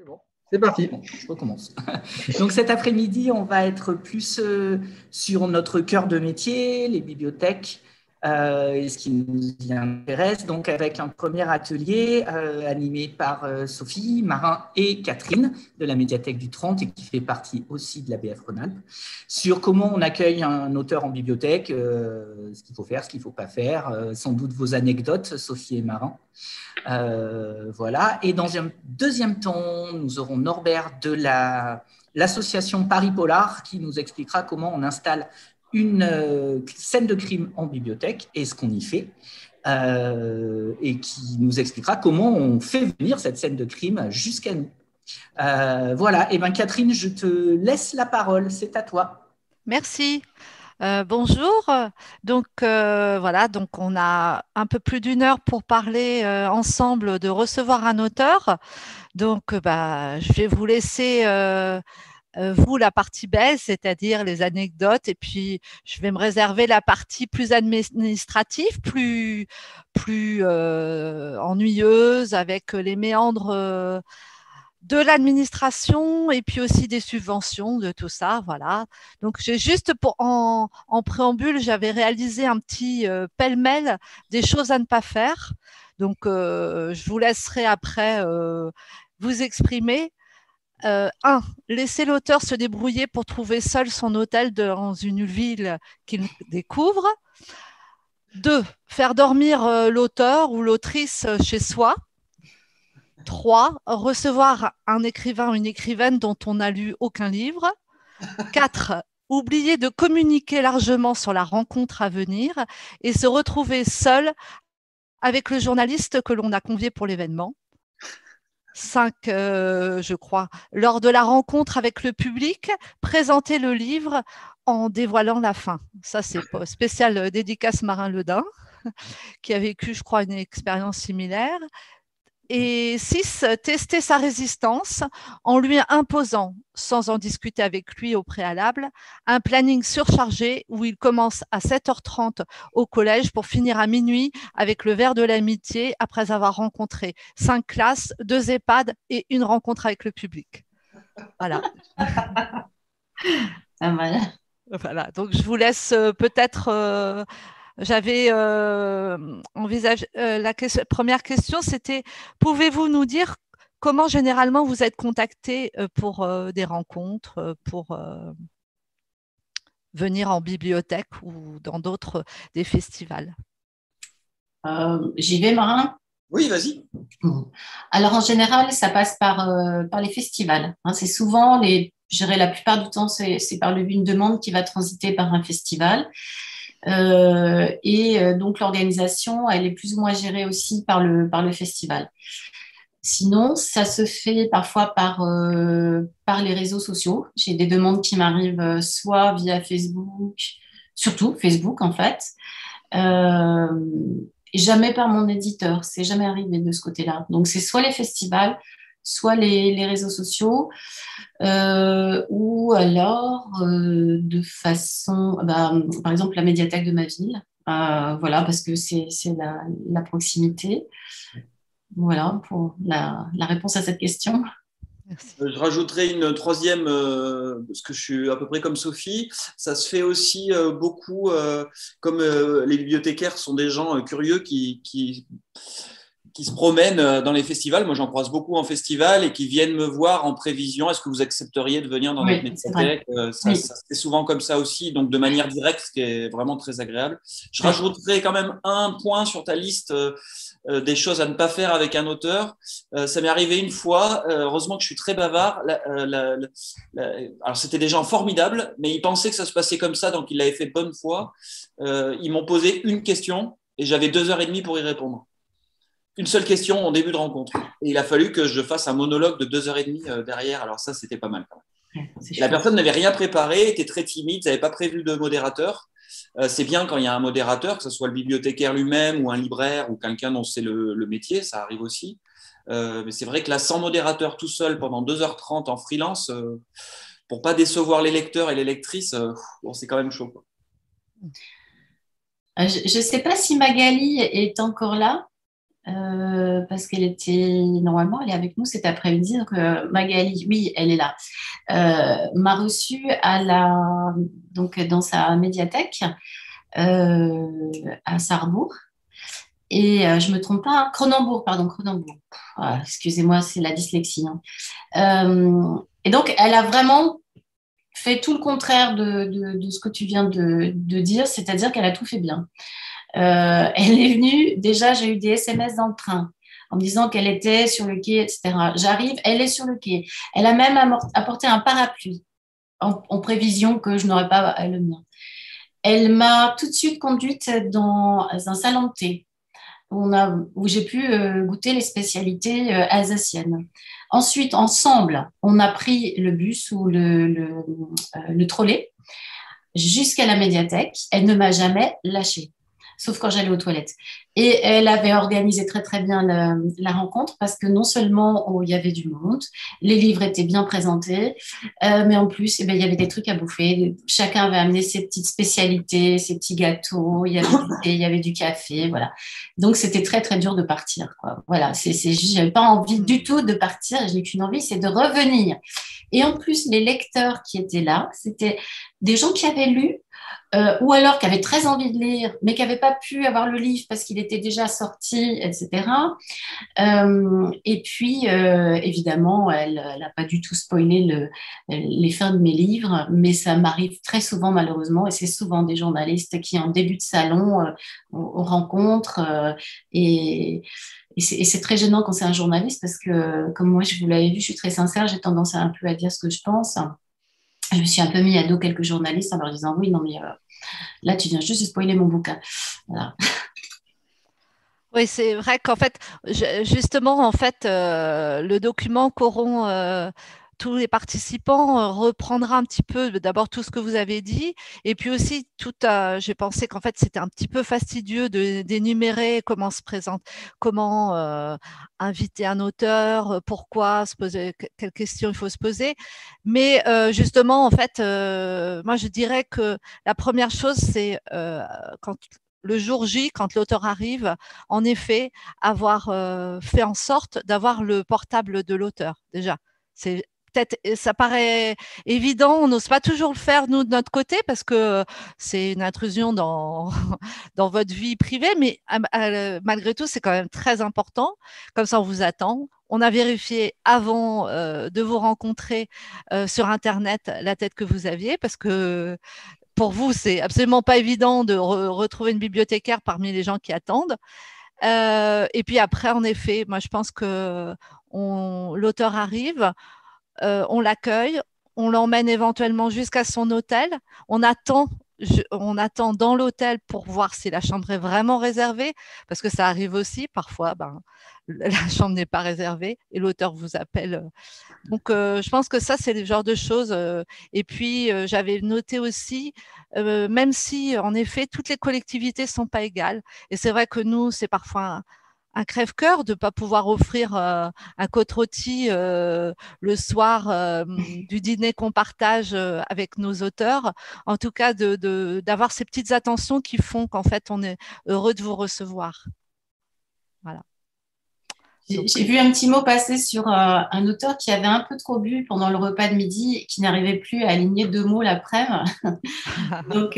C'est bon, c'est parti. Bon, je recommence. Donc cet après-midi, on va être plus sur notre cœur de métier, les bibliothèques, et ce qui nous y intéresse. Donc avec un premier atelier animé par Sophie, Marin et Catherine de la médiathèque du 30 et qui fait partie aussi de la BF Rhône-Alpes, sur comment on accueille un auteur en bibliothèque, ce qu'il faut faire, ce qu'il ne faut pas faire, sans doute vos anecdotes, Sophie et Marin. Voilà. Et dans un deuxième temps, nous aurons Norbert de l'association Paris Polar qui nous expliquera comment on installe une scène de crime en bibliothèque et ce qu'on y fait. Et qui nous expliquera comment on fait venir cette scène de crime jusqu'à nous. Voilà. Et bien, Catherine, je te laisse la parole. C'est à toi. Merci. Bonjour. Donc voilà, donc on a un peu plus d'une heure pour parler ensemble de recevoir un auteur. Donc je vais vous laisser vous la partie belle, c'est-à-dire les anecdotes, et puis je vais me réserver la partie plus administrative, plus ennuyeuse, avec les méandres de l'administration et puis aussi des subventions, de tout ça, voilà. Donc j'ai juste en préambule, j'avais réalisé un petit pêle-mêle des choses à ne pas faire. Donc je vous laisserai après vous exprimer. 1. Laisser l'auteur se débrouiller pour trouver seul son hôtel dans une ville qu'il découvre. 2. Faire dormir l'auteur ou l'autrice chez soi. 3. Recevoir un écrivain ou une écrivaine dont on n'a lu aucun livre. 4. Oublier de communiquer largement sur la rencontre à venir et se retrouver seul avec le journaliste que l'on a convié pour l'événement. 5, je crois, lors de la rencontre avec le public, présenter le livre en dévoilant la fin. Ça, c'est spécial dédicace Marin Ledin, qui a vécu, je crois, une expérience similaire. Et 6, tester sa résistance en lui imposant, sans en discuter avec lui au préalable, un planning surchargé où il commence à 7h30 au collège pour finir à minuit avec le verre de l'amitié après avoir rencontré 5 classes, 2 EHPAD et une rencontre avec le public. Voilà. Voilà. Donc, je vous laisse peut-être… J'avais envisagé la première question, c'était pouvez-vous nous dire comment généralement vous êtes contacté pour des rencontres, pour venir en bibliothèque ou dans d'autres des festivals? J'y vais, Marin? Oui, vas-y. Alors, en général, ça passe par les festivals. Hein. C'est souvent, je dirais la plupart du temps, c'est par une demande qui va transiter par un festival. Donc, l'organisation, elle est plus ou moins gérée aussi par le festival. Sinon, ça se fait parfois par les réseaux sociaux. J'ai des demandes qui m'arrivent soit via Facebook, surtout Facebook en fait, et jamais par mon éditeur. C'est jamais arrivé de ce côté-là. Donc, c'est soit les festivals, soit les réseaux sociaux, ou alors de façon, par exemple, la médiathèque de ma ville, voilà, parce que c'est la proximité. Voilà pour la réponse à cette question. Merci. Je rajouterai une troisième, parce que je suis à peu près comme Sophie. Ça se fait aussi beaucoup, comme les bibliothécaires sont des gens curieux qui se promènent dans les festivals. Moi, j'en croise beaucoup en festival et qui viennent me voir en prévision. Est-ce que vous accepteriez de venir dans notre médiathèque? Ça se fait souvent comme ça aussi, donc de manière directe, ce qui est vraiment très agréable. Je rajouterai quand même un point sur ta liste des choses à ne pas faire avec un auteur. Ça m'est arrivé une fois. Heureusement que je suis très bavard. Alors, c'était des gens formidables, mais ils pensaient que ça se passait comme ça, donc ils l'avaient fait de bonne foi. Ils m'ont posé une question et j'avais 2h30 pour y répondre. Une seule question en début de rencontre. Et il a fallu que je fasse un monologue de 2h30 derrière. Alors ça, c'était pas mal quand même. La personne n'avait rien préparé, était très timide, n'avait pas prévu de modérateur. C'est bien quand il y a un modérateur, que ce soit le bibliothécaire lui-même ou un libraire ou quelqu'un dont c'est le métier, ça arrive aussi. Mais c'est vrai que là, sans modérateur tout seul pendant 2h30 en freelance, pour pas décevoir les lecteurs et les lectrices, bon, c'est quand même chaud, quoi. Je ne sais pas si Magali est encore là. parce qu'elle était, normalement, elle est avec nous cet après-midi. Donc, Magali, oui, elle est là, m'a reçue donc, dans sa médiathèque à Sarrebourg. Et je ne me trompe pas, Cronenbourg, pardon, Cronenbourg. Ah, excusez-moi, c'est la dyslexie. Hein. Et donc, elle a vraiment fait tout le contraire de ce que tu viens de dire, c'est-à-dire qu'elle a tout fait bien. Elle est venue, déjà, j'ai eu des SMS dans le train en me disant qu'elle était sur le quai, etc. J'arrive, elle est sur le quai. Elle a même apporté un parapluie en prévision que je n'aurais pas le mien. Elle m'a tout de suite conduite dans un salon de thé où j'ai pu goûter les spécialités alsaciennes. Ensuite, ensemble, on a pris le bus ou le trolley jusqu'à la médiathèque. Elle ne m'a jamais lâchée, sauf quand j'allais aux toilettes. Et elle avait organisé très, très bien la rencontre parce que non seulement il y avait du monde, les livres étaient bien présentés, mais en plus, il y avait des trucs à bouffer. Chacun avait amené ses petites spécialités, ses petits gâteaux, il y avait du thé, il y avait du café, voilà. Donc, c'était très, très dur de partir, quoi. Voilà, je n'avais pas envie du tout de partir, je n'ai qu'une envie, c'est de revenir. Et en plus, les lecteurs qui étaient là, c'était des gens qui avaient lu, ou alors qui avaient très envie de lire, mais qui n'avaient pas pu avoir le livre parce qu'il était déjà sorti, etc. Et puis, évidemment, elle n'a pas du tout spoilé les fins de mes livres, mais ça m'arrive très souvent, malheureusement, et c'est souvent des journalistes qui, en début de salon, on rencontre, et c'est très gênant quand c'est un journaliste parce que, comme moi, je vous l'avais vu, je suis très sincère, j'ai tendance un peu à dire ce que je pense. Je me suis un peu mis à dos quelques journalistes en leur disant oui, non, mais là, tu viens juste de spoiler mon bouquin. Voilà. Oui, c'est vrai qu'en fait, justement, en fait, le document qu'auront tous les participants reprendra un petit peu d'abord tout ce que vous avez dit, et puis aussi j'ai pensé qu'en fait c'était un petit peu fastidieux d'énumérer comment se présente, comment inviter un auteur, pourquoi se poser, quelles questions il faut se poser. Mais justement, en fait, moi je dirais que la première chose, c'est quand le jour J, quand l'auteur arrive, en effet, avoir fait en sorte d'avoir le portable de l'auteur, déjà. C'est peut-être, ça paraît évident, on n'ose pas toujours le faire, nous, de notre côté, parce que c'est une intrusion dans, dans votre vie privée, mais malgré tout, c'est quand même très important. Comme ça, on vous attend. On a vérifié avant de vous rencontrer sur Internet la tête que vous aviez, parce que pour vous, c'est absolument pas évident de retrouver une bibliothécaire parmi les gens qui attendent. Et puis après, en effet, moi, je pense que l'auteur arrive, on l'accueille, on l'emmène éventuellement jusqu'à son hôtel, on attend dans l'hôtel pour voir si la chambre est vraiment réservée, parce que ça arrive aussi, parfois, la chambre n'est pas réservée et l'auteur vous appelle. Donc, je pense que ça, c'est le genre de choses. Et puis, j'avais noté aussi, même si, en effet, toutes les collectivités ne sont pas égales, et c'est vrai que nous, c'est parfois un crève-cœur de ne pas pouvoir offrir un côte-rôti le soir du dîner qu'on partage avec nos auteurs. En tout cas, d'avoir ces petites attentions qui font qu'en fait, on est heureux de vous recevoir. Voilà. J'ai vu un petit mot passer sur un auteur qui avait un peu trop bu pendant le repas de midi et qui n'arrivait plus à aligner 2 mots l'après-midi. Donc,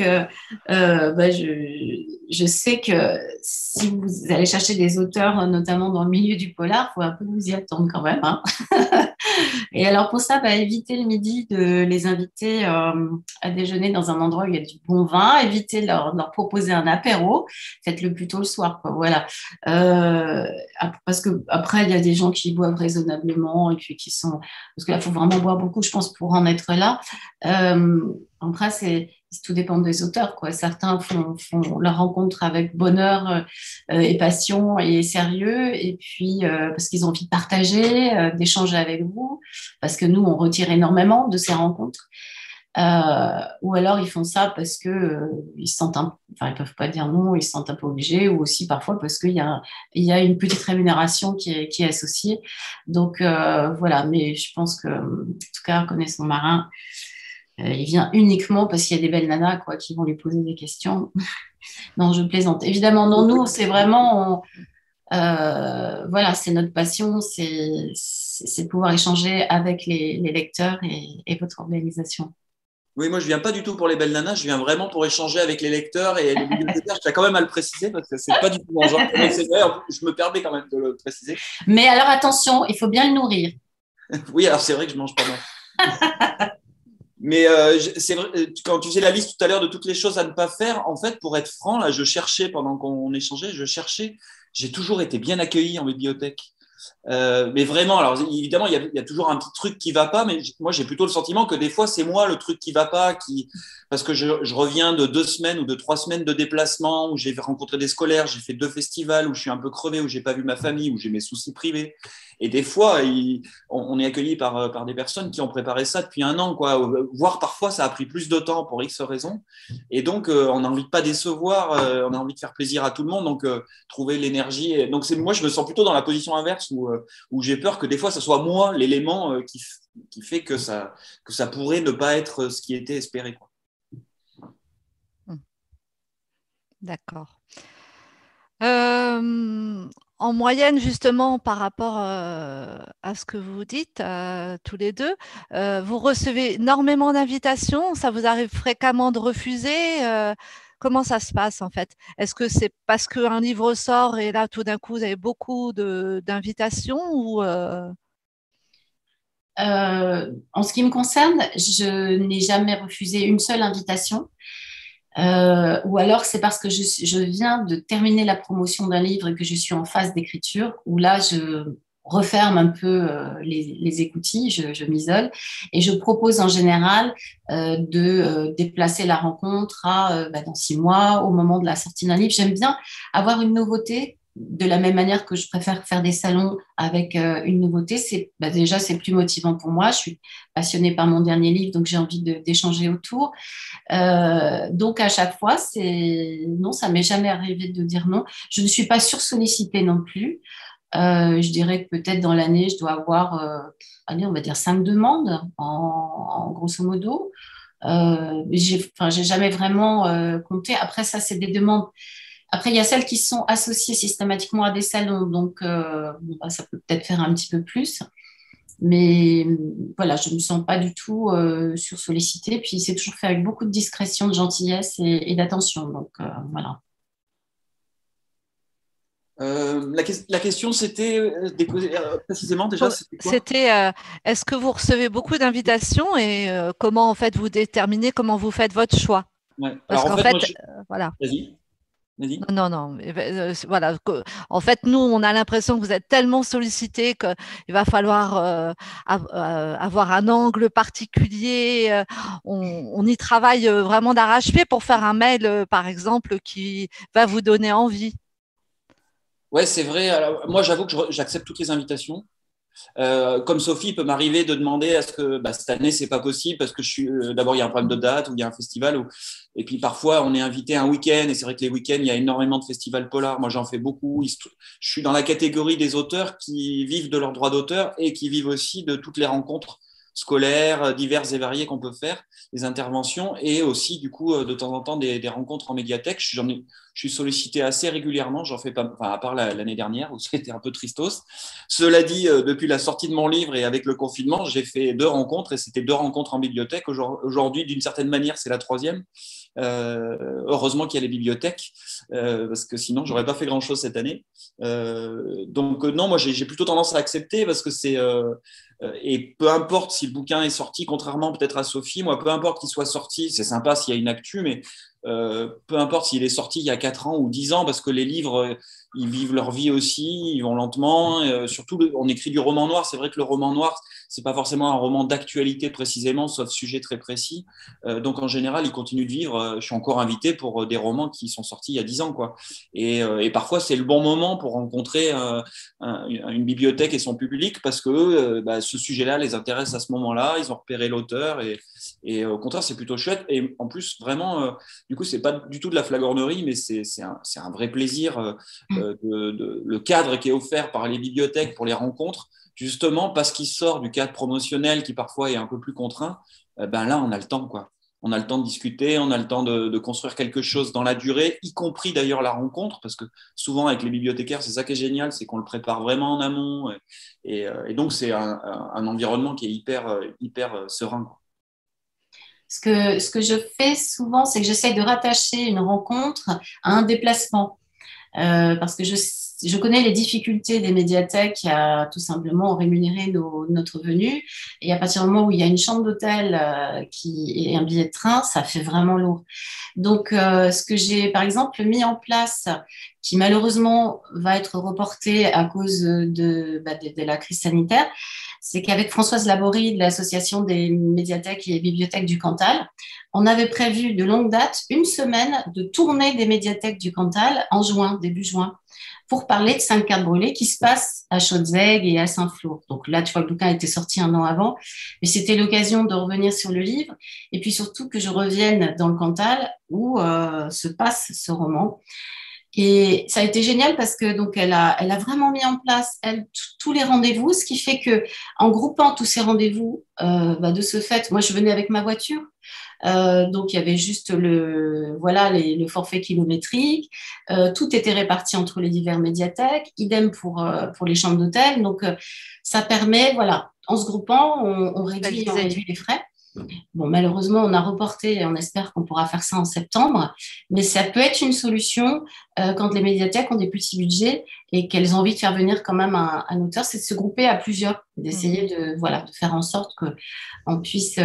je sais que si vous allez chercher des auteurs, notamment dans le milieu du polar, il faut un peu vous y attendre quand même. Hein. Et alors pour ça, évitez le midi de les inviter à déjeuner dans un endroit où il y a du bon vin, évitez de leur proposer un apéro, faites-le plutôt le soir, quoi. Voilà. Parce que après, il y a des gens qui boivent raisonnablement et puis qui sont... Parce que là, il faut vraiment boire beaucoup, je pense, pour en être là. Après, tout dépend des auteurs, quoi. Certains font leur rencontre avec bonheur et passion et sérieux, et puis parce qu'ils ont envie de partager, d'échanger avec vous, parce que nous, on retire énormément de ces rencontres. Ou alors ils font ça parce que ils se sentent enfin ils peuvent pas dire non, ils se sentent un peu obligés, ou aussi parfois parce qu'il y a une petite rémunération qui est associée. Donc voilà, mais je pense que en tout cas, connaissant Marin, il vient uniquement parce qu'il y a des belles nanas, quoi, qui vont lui poser des questions. Non, je plaisante. Évidemment, non, nous, c'est vraiment... Voilà, c'est notre passion, c'est de pouvoir échanger avec les lecteurs et votre organisation. Oui, moi, je viens pas du tout pour les belles nanas, je viens vraiment pour échanger avec les lecteurs et les bibliothécaires. Je tiens quand même à le préciser parce que c'est pas du tout mon genre. Mais c'est vrai, je me permets quand même de le préciser. Mais alors attention, il faut bien le nourrir. Oui, alors c'est vrai que je mange pas mal. Mais c'est vrai, quand tu faisais la liste tout à l'heure de toutes les choses à ne pas faire, en fait, pour être franc, là, je cherchais pendant qu'on échangeait, j'ai toujours été bien accueilli en bibliothèque. Mais vraiment, alors évidemment, il y a toujours un petit truc qui va pas, mais moi j'ai plutôt le sentiment que des fois c'est moi le truc qui va pas, parce que je reviens de 2 semaines ou de 3 semaines de déplacement où j'ai rencontré des scolaires, j'ai fait 2 festivals où je suis un peu crevé, où j'ai pas vu ma famille, où j'ai mes soucis privés. Et des fois, on est accueilli par des personnes qui ont préparé ça depuis un an, quoi. Voire parfois ça a pris plus de temps pour X raisons. Et donc on a envie de pas décevoir, on a envie de faire plaisir à tout le monde, donc trouver l'énergie. Donc moi je me sens plutôt dans la position inverse où j'ai peur que des fois, ce soit moi l'élément qui fait que ça pourrait ne pas être ce qui était espéré, quoi. D'accord. En moyenne, justement, par rapport à ce que vous dites tous les deux, vous recevez énormément d'invitations. Ça vous arrive fréquemment de refuser comment ça se passe en fait? Est-ce que c'est parce qu'un livre sort et là, tout d'un coup, vous avez beaucoup d'invitations ou En ce qui me concerne, je n'ai jamais refusé une seule invitation. Ou alors c'est parce que je viens de terminer la promotion d'un livre et que je suis en phase d'écriture, où là je referme un peu les écoutilles, je m'isole et je propose en général de déplacer la rencontre dans 6 mois au moment de la sortie d'un livre. J'aime bien avoir une nouveauté. De la même manière que je préfère faire des salons avec une nouveauté, déjà c'est plus motivant pour moi. Je suis passionnée par mon dernier livre, donc j'ai envie d'échanger autour. Donc à chaque fois, non, ça m'est jamais arrivé de dire non. Je ne suis pas sursollicitée non plus. Je dirais que peut-être dans l'année, je dois avoir, allez, on va dire 5 demandes en grosso modo. J'ai jamais vraiment compté. Après ça, c'est des demandes. Après, il y a celles qui sont associées systématiquement à des salons, donc ça peut peut-être faire un petit peu plus. Mais voilà, je ne me sens pas du tout sursollicitée. Puis c'est toujours fait avec beaucoup de discrétion, de gentillesse et d'attention. Donc voilà. La question, c'était précisément déjà, c'était quoi? C'était est-ce que vous recevez beaucoup d'invitations et comment en fait vous déterminez, comment vous faites votre choix? Ouais. Parce Alors en qu'en fait, moi, fait, voilà. vas-y, vas-y. Non, non, non. Voilà. En fait, nous, on a l'impression que vous êtes tellement sollicité qu'il va falloir avoir un angle particulier. On y travaille vraiment d'arrache-pied pour faire un mail, par exemple, qui va vous donner envie. Ouais, c'est vrai. Alors, moi, j'avoue que j'accepte toutes les invitations. Comme Sophie, il peut m'arriver de demander est-ce que cette année c'est pas possible parce que d'abord il y a un problème de date ou il y a un festival et puis parfois on est invité un week-end et c'est vrai que les week-ends il y a énormément de festivals polars. Moi j'en fais beaucoup. Je suis dans la catégorie des auteurs qui vivent de leurs droits d'auteur et qui vivent aussi de toutes les rencontres scolaires diverses et variées qu'on peut faire, des interventions et aussi du coup de temps en temps des rencontres en médiathèque. Je suis sollicité assez régulièrement, j'en fais pas, enfin, à part l'année dernière où c'était un peu tristos. Cela dit, depuis la sortie de mon livre et avec le confinement, j'ai fait 2 rencontres et c'était 2 rencontres en bibliothèque. Aujourd'hui, d'une certaine manière, c'est la troisième. Heureusement qu'il y a les bibliothèques, parce que sinon, j'aurais pas fait grand-chose cette année. Donc non, moi, j'ai plutôt tendance à accepter parce que et peu importe si le bouquin est sorti, contrairement peut-être à Sophie, moi, peu importe qu'il soit sorti, c'est sympa s'il y a une actu, mais peu importe s'il est sorti il y a 4 ans ou 10 ans, parce que les livres, ils vivent leur vie aussi, ils vont lentement. Surtout, on écrit du roman noir. C'est vrai que le roman noir, c'est pas forcément un roman d'actualité précisément, sauf sujet très précis. Donc en général, il continue de vivre. Je suis encore invité pour des romans qui sont sortis il y a 10 ans, quoi. Et parfois, c'est le bon moment pour rencontrer une bibliothèque et son public parce que ce sujet-là les intéresse à ce moment-là. Ils ont repéré l'auteur et au contraire, c'est plutôt chouette. Et en plus, vraiment, du coup, c'est pas du tout de la flagornerie, mais c'est un vrai plaisir. Le cadre qui est offert par les bibliothèques pour les rencontres, justement parce qu'il sort du cadre promotionnel qui parfois est un peu plus contraint, là on a le temps, quoi. On a le temps de discuter, on a le temps de construire quelque chose dans la durée, y compris d'ailleurs la rencontre, parce que souvent avec les bibliothécaires, c'est ça qui est génial, c'est qu'on le prépare vraiment en amont. Et donc, c'est un environnement qui est hyper serein, quoi. Ce que je fais souvent, c'est que j'essaie de rattacher une rencontre à un déplacement. Parce que je connais les difficultés des médiathèques à tout simplement rémunérer notre venue. Et à partir du moment où il y a une chambre d'hôtel et un billet de train, ça fait vraiment lourd. Donc, ce que j'ai, par exemple, mis en place, qui malheureusement va être reporté à cause de la crise sanitaire, c'est qu'avec Françoise Laborie de l'Association des médiathèques et bibliothèques du Cantal, on avait prévu de longue date une semaine de tournée des médiathèques du Cantal en juin, début juin, pour parler de 5 cartes brûlées qui se passent à Chaudzègue et à Saint-Flour. Donc là, tu vois, le bouquin était sorti un an avant, mais c'était l'occasion de revenir sur le livre et puis surtout que je revienne dans le Cantal où se passe ce roman. Et ça a été génial parce que donc elle a vraiment mis en place tous les rendez-vous, ce qui fait que en groupant tous ces rendez-vous, de ce fait, moi je venais avec ma voiture, donc il y avait juste le forfait kilométrique, tout était réparti entre les divers médiathèques, idem pour les chambres d'hôtel, donc ça permet, voilà, en se groupant, on réduit les frais. Bon, malheureusement, on a reporté et on espère qu'on pourra faire ça en septembre. Mais ça peut être une solution quand les médiathèques ont des petits budgets et qu'elles ont envie de faire venir quand même un auteur, c'est de se grouper à plusieurs, d'essayer de faire en sorte qu'on puisse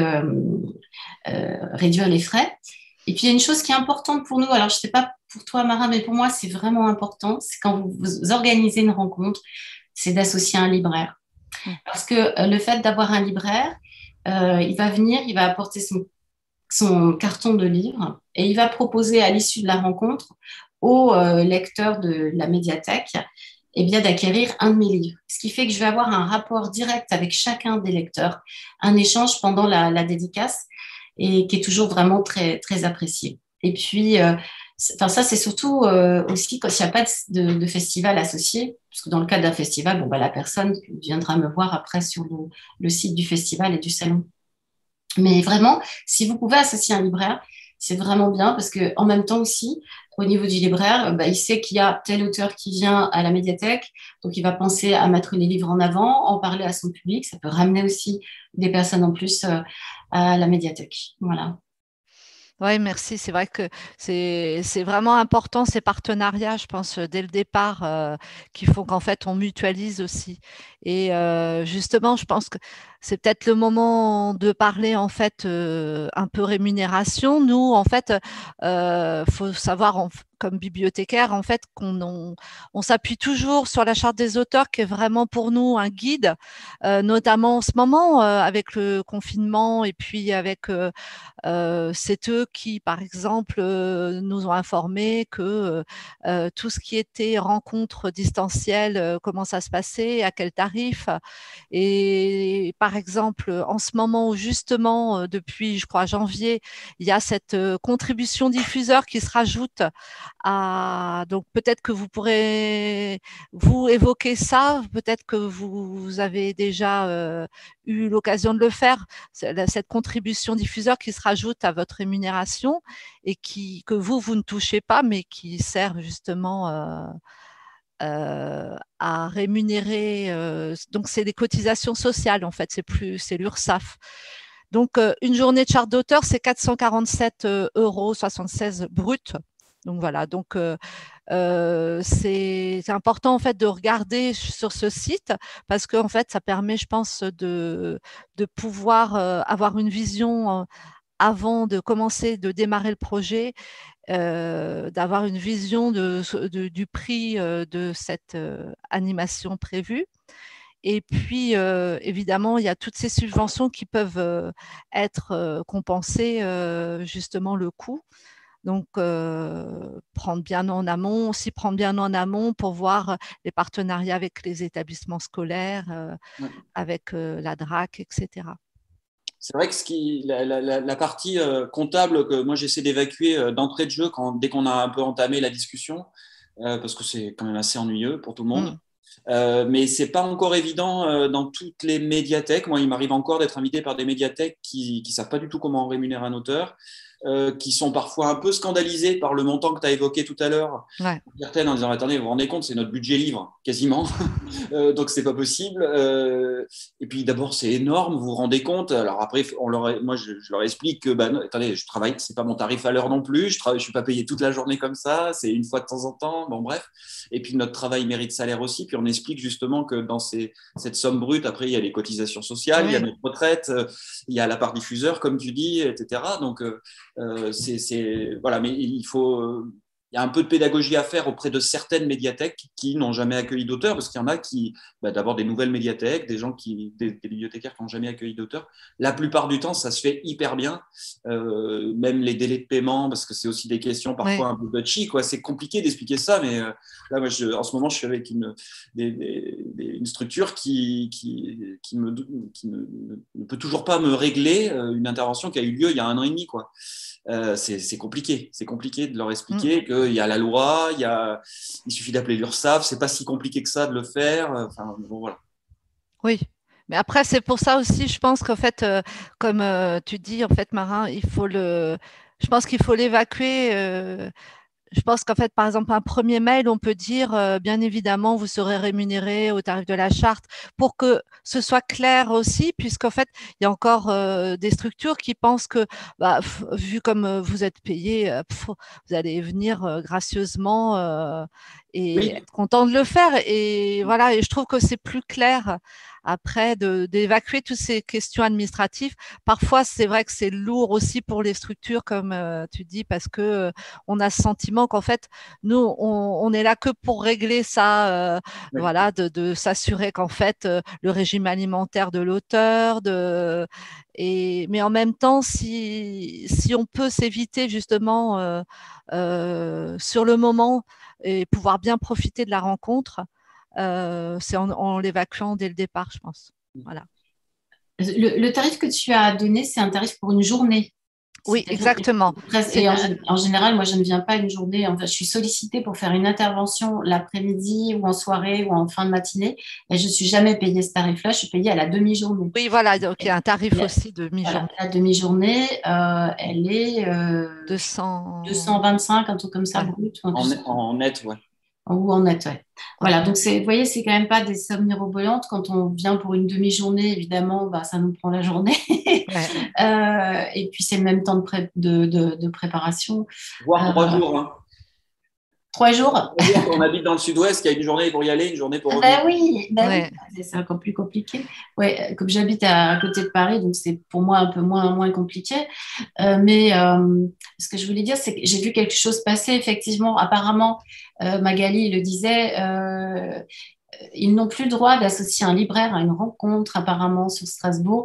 réduire les frais. Et puis, il y a une chose qui est importante pour nous. Alors, je ne sais pas pour toi, Mara, mais pour moi, c'est vraiment important. C'est quand vous organisez une rencontre, c'est d'associer un libraire. Parce que le fait d'avoir un libraire, il va venir, il va apporter son carton de livres et il va proposer à l'issue de la rencontre aux lecteurs de la médiathèque d'acquérir un de mes livres. Ce qui fait que je vais avoir un rapport direct avec chacun des lecteurs, un échange pendant la dédicace et qui est toujours vraiment très, très apprécié. Et puis, ça, c'est surtout aussi quand il n'y a pas de festival associé, parce que dans le cadre d'un festival, la personne viendra me voir après sur le site du festival et du salon. Mais vraiment, si vous pouvez associer un libraire, c'est vraiment bien parce qu'en même temps aussi, au niveau du libraire, il sait qu'il y a tel auteur qui vient à la médiathèque, donc il va penser à mettre les livres en avant, en parler à son public. Ça peut ramener aussi des personnes en plus à la médiathèque. Voilà. Oui, merci. C'est vrai que c'est vraiment important ces partenariats, je pense, dès le départ, qui font qu'en fait, on mutualise aussi. Et justement, je pense que c'est peut-être le moment de parler en fait un peu rémunération. Nous, en fait, faut savoir comme bibliothécaire en fait qu'on s'appuie toujours sur la charte des auteurs qui est vraiment pour nous un guide, notamment en ce moment avec le confinement et puis avec c'est eux qui, par exemple, nous ont informé que tout ce qui était rencontre distancielle, comment ça se passait, à quel tarif. Et par exemple, en ce moment où justement, depuis, je crois, janvier, il y a cette contribution diffuseur qui se rajoute à… Donc peut-être que vous pourrez, vous évoquer ça, peut-être que vous avez déjà eu l'occasion de le faire, cette contribution diffuseur qui se rajoute à votre rémunération et que vous ne touchez pas, mais qui sert justement à rémunérer. Donc, c'est des cotisations sociales, en fait, c'est l'URSSAF. Donc, une journée de charte d'auteur, c'est 447,76 € brut. Donc voilà, donc c'est important en fait de regarder sur ce site parce que en fait ça permet, je pense, de pouvoir avoir une vision avant de commencer, de démarrer le projet, d'avoir une vision du prix de cette animation prévue. Et puis, évidemment, il y a toutes ces subventions qui peuvent être compensées, justement, le coût. Donc, prendre bien en amont pour voir les partenariats avec les établissements scolaires, avec la DRAC, etc. C'est vrai que la partie comptable que moi j'essaie d'évacuer d'entrée de jeu dès qu'on a un peu entamé la discussion, parce que c'est quand même assez ennuyeux pour tout le monde. Mais c'est pas encore évident dans toutes les médiathèques. Moi, il m'arrive encore d'être invité par des médiathèques qui savent pas du tout comment on rémunère un auteur, qui sont parfois un peu scandalisés par le montant que tu as évoqué tout à l'heure. Ouais. Certaines en disant attendez, vous vous rendez compte, c'est notre budget livre quasiment, donc c'est pas possible. Et puis d'abord c'est énorme, vous vous rendez compte. Alors après, moi je leur explique que non, attendez, je travaille, c'est pas mon tarif à l'heure non plus. Je suis pas payé toute la journée comme ça, c'est une fois de temps en temps. Bon bref. Et puis notre travail mérite salaire aussi. Puis on explique justement que dans cette somme brute, après il y a les cotisations sociales, il y a notre retraite, il y a la part diffuseur comme tu dis, etc. Donc voilà, mais il y a un peu de pédagogie à faire auprès de certaines médiathèques qui n'ont jamais accueilli d'auteurs, parce qu'il y en a qui, d'abord des nouvelles médiathèques, des bibliothécaires qui n'ont jamais accueilli d'auteurs. La plupart du temps, ça se fait hyper bien. Même les délais de paiement, parce que c'est aussi des questions parfois un peu touchy, quoi. C'est compliqué d'expliquer ça, mais là, moi, en ce moment, je suis avec une structure qui ne peut toujours pas me régler une intervention qui a eu lieu il y a 1 an et demi, quoi. C'est compliqué de leur expliquer qu'il y a la loi, il suffit d'appeler l'URSSAF, c'est pas si compliqué que ça de le faire. Enfin, bon, voilà. Oui, mais après c'est pour ça aussi, je pense qu'en fait, comme tu dis, en fait, Marin, je pense qu'il faut l'évacuer. Je pense qu'en fait, par exemple, un premier mail, on peut dire, bien évidemment, vous serez rémunéré au tarif de la charte, pour que ce soit clair aussi, puisqu'en fait, il y a encore des structures qui pensent que, vu comme vous êtes payé, vous allez venir gracieusement et être content de le faire. Et voilà, et je trouve que c'est plus clair après d'évacuer toutes ces questions administratives. Parfois, c'est vrai que c'est lourd aussi pour les structures, comme tu dis, parce que on a ce sentiment qu'en fait, nous, on est là que pour régler ça, voilà, de s'assurer qu'en fait, le régime alimentaire de l'auteur, mais en même temps, si on peut s'éviter justement sur le moment et pouvoir bien profiter de la rencontre, c'est en l'évacuant dès le départ, je pense. Voilà. Le tarif que tu as donné, c'est un tarif pour une journée. Oui, exactement. Et en général, moi, je ne viens pas une journée. Enfin, je suis sollicitée pour faire une intervention l'après-midi ou en soirée ou en fin de matinée. Et je ne suis jamais payée ce tarif-là. Je suis payée à la demi-journée. Oui, voilà. Donc, il y a un tarif aussi de demi-journée. Voilà, la demi-journée, elle est 225, un truc comme ça, brut. En net, ouais. Ou en net, ouais. Voilà, donc vous voyez, c'est quand même pas des sommes mirobolantes. Quand on vient pour une demi-journée, évidemment, ça nous prend la journée. Et puis c'est le même temps de préparation. Voire 3 jours. Hein. 3 jours. On habite dans le sud-ouest, il y a une journée pour y aller, une journée pour revenir. Oui, c'est encore plus compliqué. Ouais, comme j'habite à côté de Paris, donc c'est pour moi un peu moins compliqué. Mais ce que je voulais dire, c'est que j'ai vu quelque chose passer, effectivement. Apparemment, Magali le disait, ils n'ont plus le droit d'associer un libraire à une rencontre, apparemment, sur Strasbourg,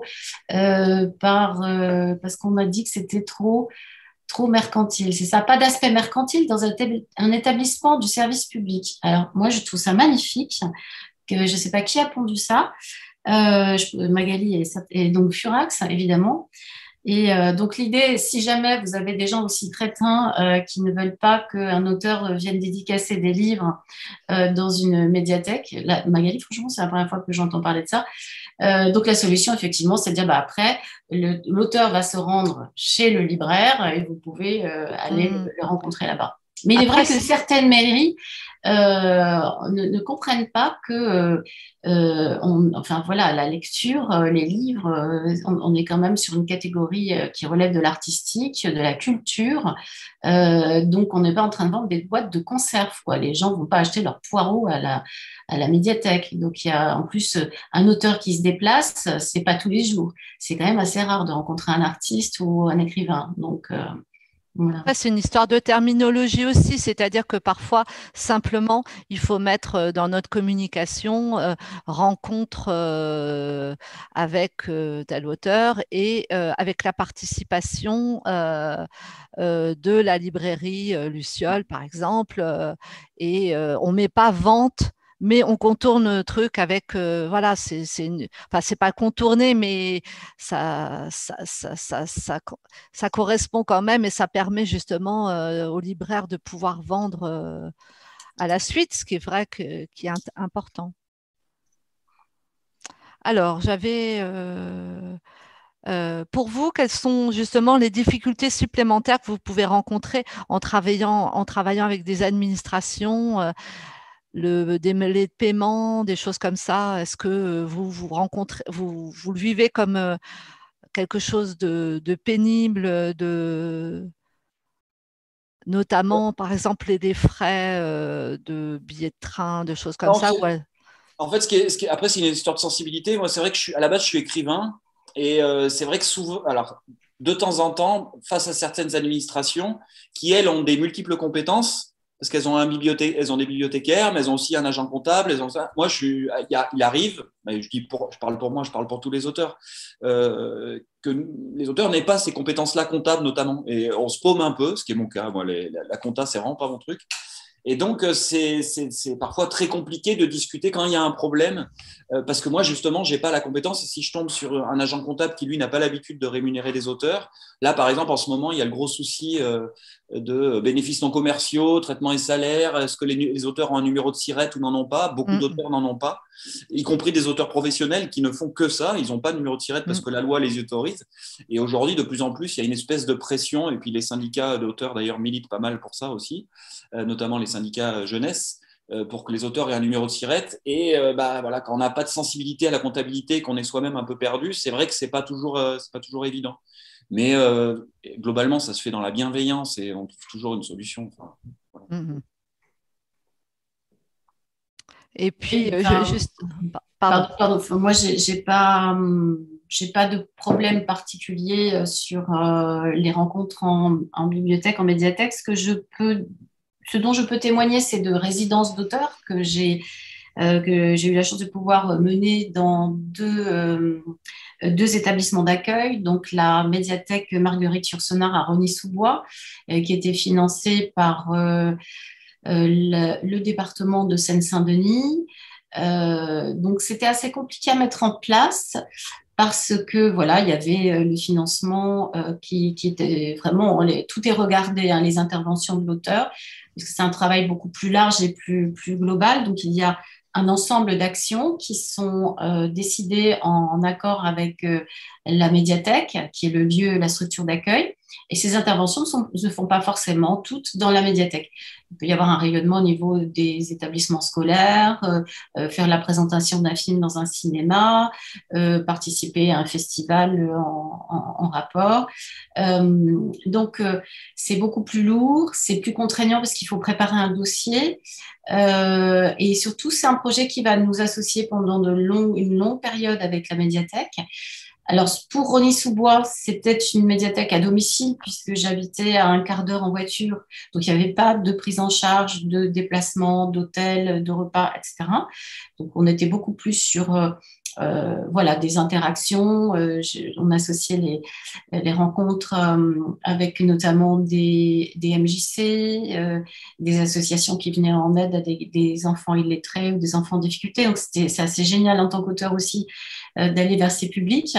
parce qu'on m'a dit que c'était trop mercantile. C'est ça, pas d'aspect mercantile dans un établissement du service public. Alors, moi, je trouve ça magnifique. Que je ne sais pas qui a pondu ça. Magali et donc Furax, évidemment. Et donc l'idée, si jamais vous avez des gens aussi crétins qui ne veulent pas qu'un auteur vienne dédicacer des livres dans une médiathèque, Magali, franchement, c'est la première fois que j'entends parler de ça. Donc la solution, effectivement, c'est de dire après, l'auteur va se rendre chez le libraire et vous pouvez aller le rencontrer là-bas. Mais il est vrai que certaines mairies ne comprennent pas que, enfin voilà, la lecture, les livres, on est quand même sur une catégorie qui relève de l'artistique, de la culture. Donc, on n'est pas en train de vendre des boîtes de conserve, quoi. Les gens ne vont pas acheter leurs poireaux à la médiathèque. Donc, il y a en plus un auteur qui se déplace, c'est pas tous les jours. C'est quand même assez rare de rencontrer un artiste ou un écrivain. Donc, voilà. C'est une histoire de terminologie aussi, c'est-à-dire que parfois, simplement, il faut mettre dans notre communication rencontre avec tel auteur et avec la participation de la librairie Luciole, par exemple, et on ne met pas vente. Mais on contourne le truc avec, voilà, enfin, c'est pas contourné, mais ça correspond quand même et ça permet justement aux libraires de pouvoir vendre à la suite, ce qui est vrai qui est important. Alors, pour vous, quelles sont justement les difficultés supplémentaires que vous pouvez rencontrer en travaillant avec des administrations, les délais de paiement, des choses comme ça? Est-ce que vous rencontrez, vous le vivez comme quelque chose de pénible, notamment par exemple des frais de billets de train, de choses comme Non, ça? en fait, après, c'est une histoire de sensibilité. Moi, c'est vrai que à la base, je suis écrivain. Et c'est vrai que souvent, alors, de temps en temps, face à certaines administrations qui, elles, ont des multiples compétences, parce qu'elles ont elles ont des bibliothécaires, mais elles ont aussi un agent comptable. Moi, il arrive, mais je parle pour moi, je parle pour tous les auteurs, que les auteurs n'aient pas ces compétences-là comptables, notamment. Et on se paume un peu, ce qui est mon cas. Moi, la compta, c'est vraiment pas mon truc. Et donc, c'est parfois très compliqué de discuter quand il y a un problème, parce que moi, justement, je n'ai pas la compétence. Et si je tombe sur un agent comptable qui, lui, n'a pas l'habitude de rémunérer des auteurs, là, par exemple, en ce moment, il y a le gros souci de bénéfices non commerciaux, traitement et salaires. Est-ce que les auteurs ont un numéro de SIRET ou n'en ont pas? Beaucoup d'auteurs n'en ont pas, y compris des auteurs professionnels qui ne font que ça. Ils n'ont pas de numéro de SIRET parce que la loi les autorise. Et aujourd'hui, de plus en plus, il y a une espèce de pression. Et puis, les syndicats d'auteurs, d'ailleurs, militent pas mal pour ça aussi, notamment les syndicats jeunesse, pour que les auteurs aient un numéro de SIRET. Et voilà, quand on n'a pas de sensibilité à la comptabilité, qu'on est soi-même un peu perdu, c'est vrai que c'est pas toujours évident. Mais globalement, ça se fait dans la bienveillance et on trouve toujours une solution. Enfin, voilà. Et puis, juste... Pardon. Moi, j'ai pas de problème particulier sur les rencontres en bibliothèque, en médiathèque. Ce dont je peux témoigner, c'est de résidences d'auteurs que j'ai eu la chance de pouvoir mener dans deux établissements d'accueil, donc la médiathèque Marguerite Yourcenar à Rosny-sous-Bois, qui était financée par le département de Seine-Saint-Denis. Donc c'était assez compliqué à mettre en place parce que voilà, il y avait le financement qui était vraiment, tout est regardé, hein, les interventions de l'auteur, parce que c'est un travail beaucoup plus large et plus global. Donc il y a un ensemble d'actions qui sont décidées en accord avec la médiathèque, qui est le lieu, la structure d'accueil. Et ces interventions ne se font pas forcément toutes dans la médiathèque. Il peut y avoir un rayonnement au niveau des établissements scolaires, faire la présentation d'un film dans un cinéma, participer à un festival en rapport. Donc, c'est beaucoup plus lourd, c'est plus contraignant parce qu'il faut préparer un dossier. Et surtout, c'est un projet qui va nous associer pendant une longue période avec la médiathèque. Alors, pour Rosny-sous-Bois, c'était une médiathèque à domicile puisque j'habitais à un quart d'heure en voiture. Donc, il n'y avait pas de prise en charge de déplacement, d'hôtel, de repas, etc. Donc, on était beaucoup plus sur voilà, des interactions. On associait les rencontres avec notamment des MJC, des associations qui venaient en aide à des enfants illettrés ou des enfants en difficulté. Donc, c'est assez génial en tant qu'auteur aussi d'aller vers ces publics.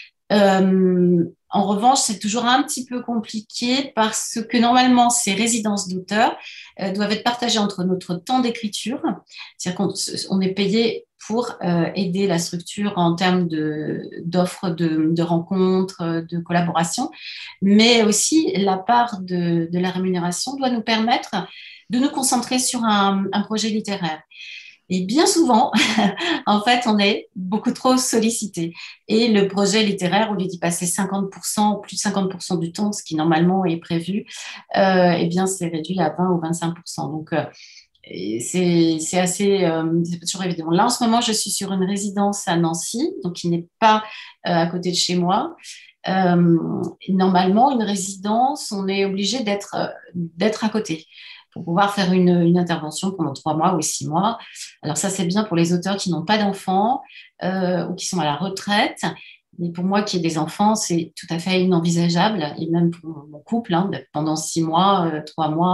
En revanche, c'est toujours un petit peu compliqué parce que normalement, ces résidences d'auteurs doivent être partagées entre notre temps d'écriture. C'est-à-dire qu'on est payé pour aider la structure en termes d'offres de rencontres, de collaboration, mais aussi la part de la rémunération doit nous permettre de nous concentrer sur un projet littéraire. Et bien souvent, en fait, on est beaucoup trop sollicité. Et le projet littéraire, au lieu d'y passer 50%, plus de 50% du temps, ce qui normalement est prévu, eh bien, c'est réduit à 20 ou 25%. Donc, c'est assez, c'est pas toujours évident. Là, en ce moment, je suis sur une résidence à Nancy, donc qui n'est pas à côté de chez moi. Normalement, une résidence, on est obligé d'être à côté pour pouvoir faire une intervention pendant 3 mois ou 6 mois. Alors ça, c'est bien pour les auteurs qui n'ont pas d'enfants ou qui sont à la retraite. Mais pour moi qui ai des enfants, c'est tout à fait inenvisageable, et même pour mon couple, hein, pendant 6 mois, 3 mois,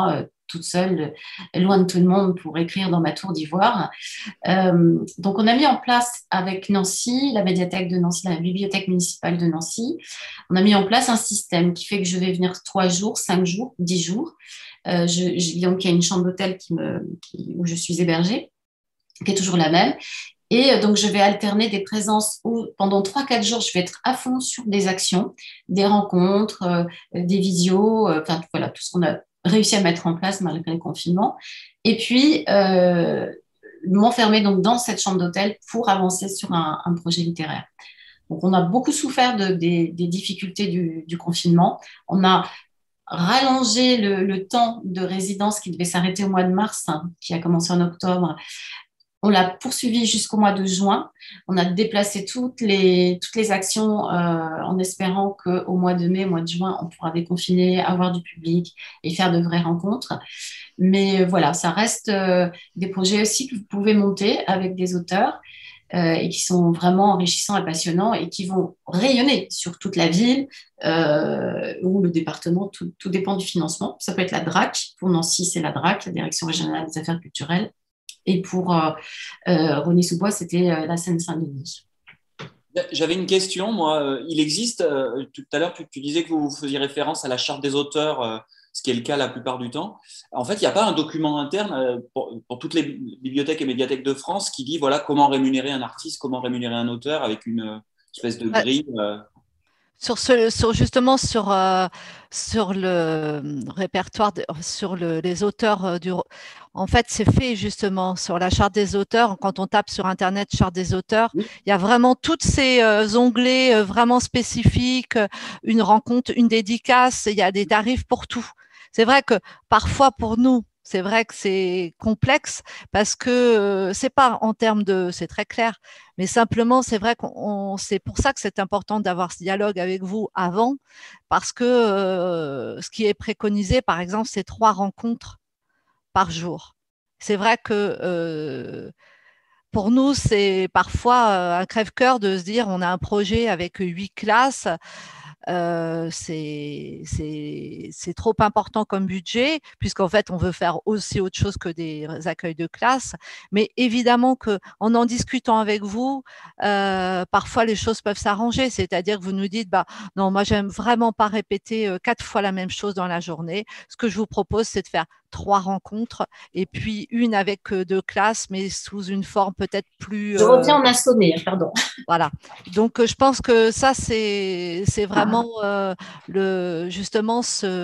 toute seule, loin de tout le monde, pour écrire dans ma tour d'ivoire. Donc, on a mis en place avec Nancy, la médiathèque de Nancy, la bibliothèque municipale de Nancy, on a mis en place un système qui fait que je vais venir 3 jours, 5 jours, 10 jours. Donc, il y a une chambre d'hôtel où je suis hébergée, qui est toujours la même. Et donc, je vais alterner des présences où, pendant 3-4 jours, je vais être à fond sur des actions, des rencontres, des visios, enfin, voilà, tout ce qu'on a réussi à mettre en place malgré le confinement. Et puis, m'enfermer donc dans cette chambre d'hôtel pour avancer sur un projet littéraire. Donc, on a beaucoup souffert des difficultés du confinement. On a rallongé le temps de résidence qui devait s'arrêter au mois de mars, hein, qui a commencé en octobre. On l'a poursuivi jusqu'au mois de juin. On a déplacé toutes les actions en espérant qu'au mois de mai, au mois de juin, on pourra déconfiner, avoir du public et faire de vraies rencontres. Mais voilà, ça reste des projets aussi que vous pouvez monter avec des auteurs et qui sont vraiment enrichissants et passionnants et qui vont rayonner sur toute la ville ou le département. Tout dépend du financement. Ça peut être la DRAC. Pour Nancy, c'est la DRAC, la Direction régionale des affaires culturelles. Et pour Rosny-sous-Bois, c'était la Seine-Saint-Denis. J'avais une question, moi. Il existe, tout à l'heure, tu disais que vous faisiez référence à la charte des auteurs, ce qui est le cas la plupart du temps. En fait, il n'y a pas un document interne pour toutes les bibliothèques et médiathèques de France qui dit voilà, comment rémunérer un artiste, comment rémunérer un auteur avec une espèce de grille Justement sur le répertoire, sur les auteurs en fait, c'est fait justement sur la charte des auteurs. Quand on tape sur Internet charte des auteurs, Oui. il y a vraiment tous ces onglets vraiment spécifiques, une rencontre, une dédicace, il y a des tarifs pour tout. C'est vrai que parfois pour nous, c'est vrai que c'est complexe parce que c'est pas en termes de, c'est très clair, mais simplement c'est vrai c'est pour ça que c'est important d'avoir ce dialogue avec vous avant, parce que ce qui est préconisé, par exemple, c'est 3 rencontres par jour. C'est vrai que pour nous, c'est parfois un crève-cœur de se dire on a un projet avec 8 classes. C'est trop important comme budget, puisqu'en fait, on veut faire aussi autre chose que des accueils de classe. Mais évidemment qu'en discutant avec vous, parfois les choses peuvent s'arranger. C'est-à-dire que vous nous dites, bah, non, moi, j'aime vraiment pas répéter 4 fois la même chose dans la journée. Ce que je vous propose, c'est de faire 3 rencontres et puis une avec 2 classes, mais sous une forme peut-être plus… Je reviens en assonné, pardon. Voilà. Donc, je pense que ça, c'est vraiment justement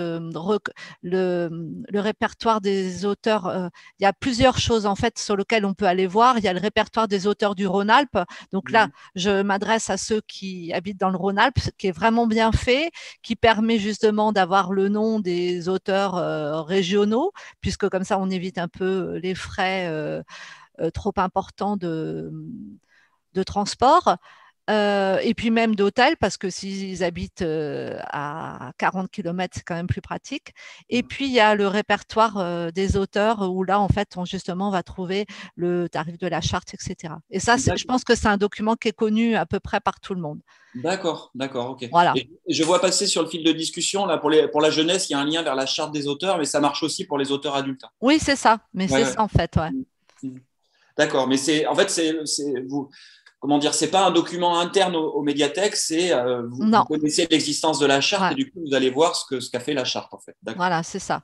le répertoire des auteurs. Il y a plusieurs choses, en fait, sur lesquelles on peut aller voir. Il y a le répertoire des auteurs du Rhône-Alpes. Donc là, je m'adresse à ceux qui habitent dans le Rhône-Alpes, qui est vraiment bien fait, qui permet justement d'avoir le nom des auteurs régionaux, puisque comme ça, on évite un peu les frais trop importants de transport. Et puis même d'hôtel, parce que s'ils habitent à 40 km, c'est quand même plus pratique. Et puis, il y a le répertoire des auteurs où là, en fait, on va trouver le tarif de la charte, etc. Et ça, je pense que c'est un document qui est connu à peu près par tout le monde. D'accord, ok. Voilà. Et je vois passer sur le fil de discussion, là, pour la jeunesse, il y a un lien vers la charte des auteurs, mais ça marche aussi pour les auteurs adultes. Oui, c'est ça. Mais c'est ça, en fait, ouais. D'accord, mais en fait, vous… Comment dire, c'est pas un document interne aux médiathèques, c'est vous connaissez l'existence de la charte et du coup vous allez voir ce qu'a fait la charte en fait. Voilà, c'est ça.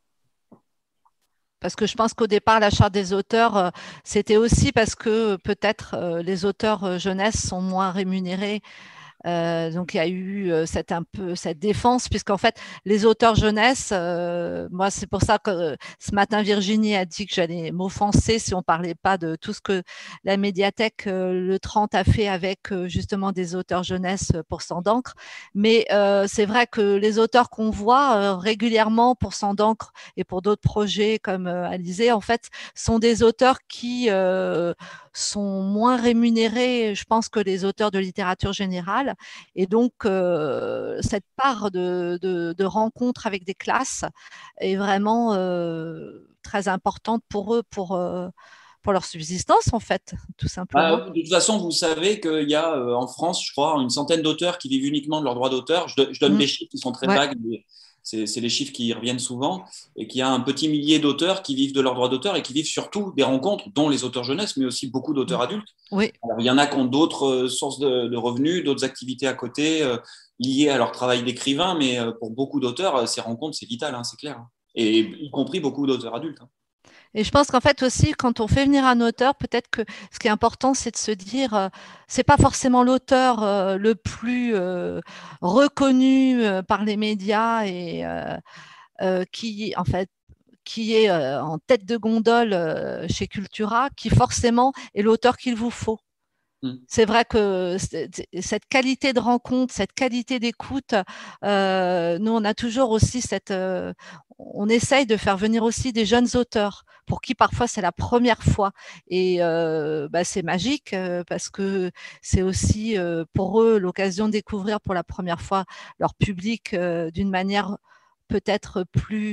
Parce que je pense qu'au départ, la charte des auteurs, c'était aussi parce que peut-être les auteurs jeunesse sont moins rémunérés. Donc il y a eu cette défense, puisqu'en fait les auteurs jeunesse, moi c'est pour ça que ce matin Virginie a dit que j'allais m'offenser si on parlait pas de tout ce que la médiathèque le 30 a fait avec justement des auteurs jeunesse pour Sang d'encre. Mais c'est vrai que les auteurs qu'on voit régulièrement pour Sang d'encre et pour d'autres projets comme Alizé, en fait, sont des auteurs qui sont moins rémunérés, je pense, que les auteurs de littérature générale. Et donc, cette part de rencontre avec des classes est vraiment très importante pour eux, pour leur subsistance, en fait, tout simplement. De toute façon, vous savez qu'il y a en France, je crois, une centaine d'auteurs qui vivent uniquement de leurs droits d'auteur. Je donne des chiffres qui sont très vagues, mais c'est les chiffres qui reviennent souvent, et qu'il y a un petit millier d'auteurs qui vivent de leurs droits d'auteur et qui vivent surtout des rencontres, dont les auteurs jeunesse, mais aussi beaucoup d'auteurs adultes. Oui. Alors, il y en a qui ont d'autres sources de revenus, d'autres activités à côté liées à leur travail d'écrivain, mais pour beaucoup d'auteurs, ces rencontres, c'est vital, hein, c'est clair. Hein. Et y compris beaucoup d'auteurs adultes. Hein. Et je pense qu'en fait aussi, quand on fait venir un auteur, peut-être que ce qui est important, c'est de se dire, c'est pas forcément l'auteur le plus reconnu par les médias et qui, en fait, qui est en tête de gondole chez Cultura, qui forcément est l'auteur qu'il vous faut. C'est vrai que cette qualité de rencontre, cette qualité d'écoute, nous, on a toujours aussi on essaye de faire venir aussi des jeunes auteurs pour qui parfois c'est la première fois. Et c'est magique parce que c'est aussi pour eux l'occasion de découvrir pour la première fois leur public d'une manière peut-être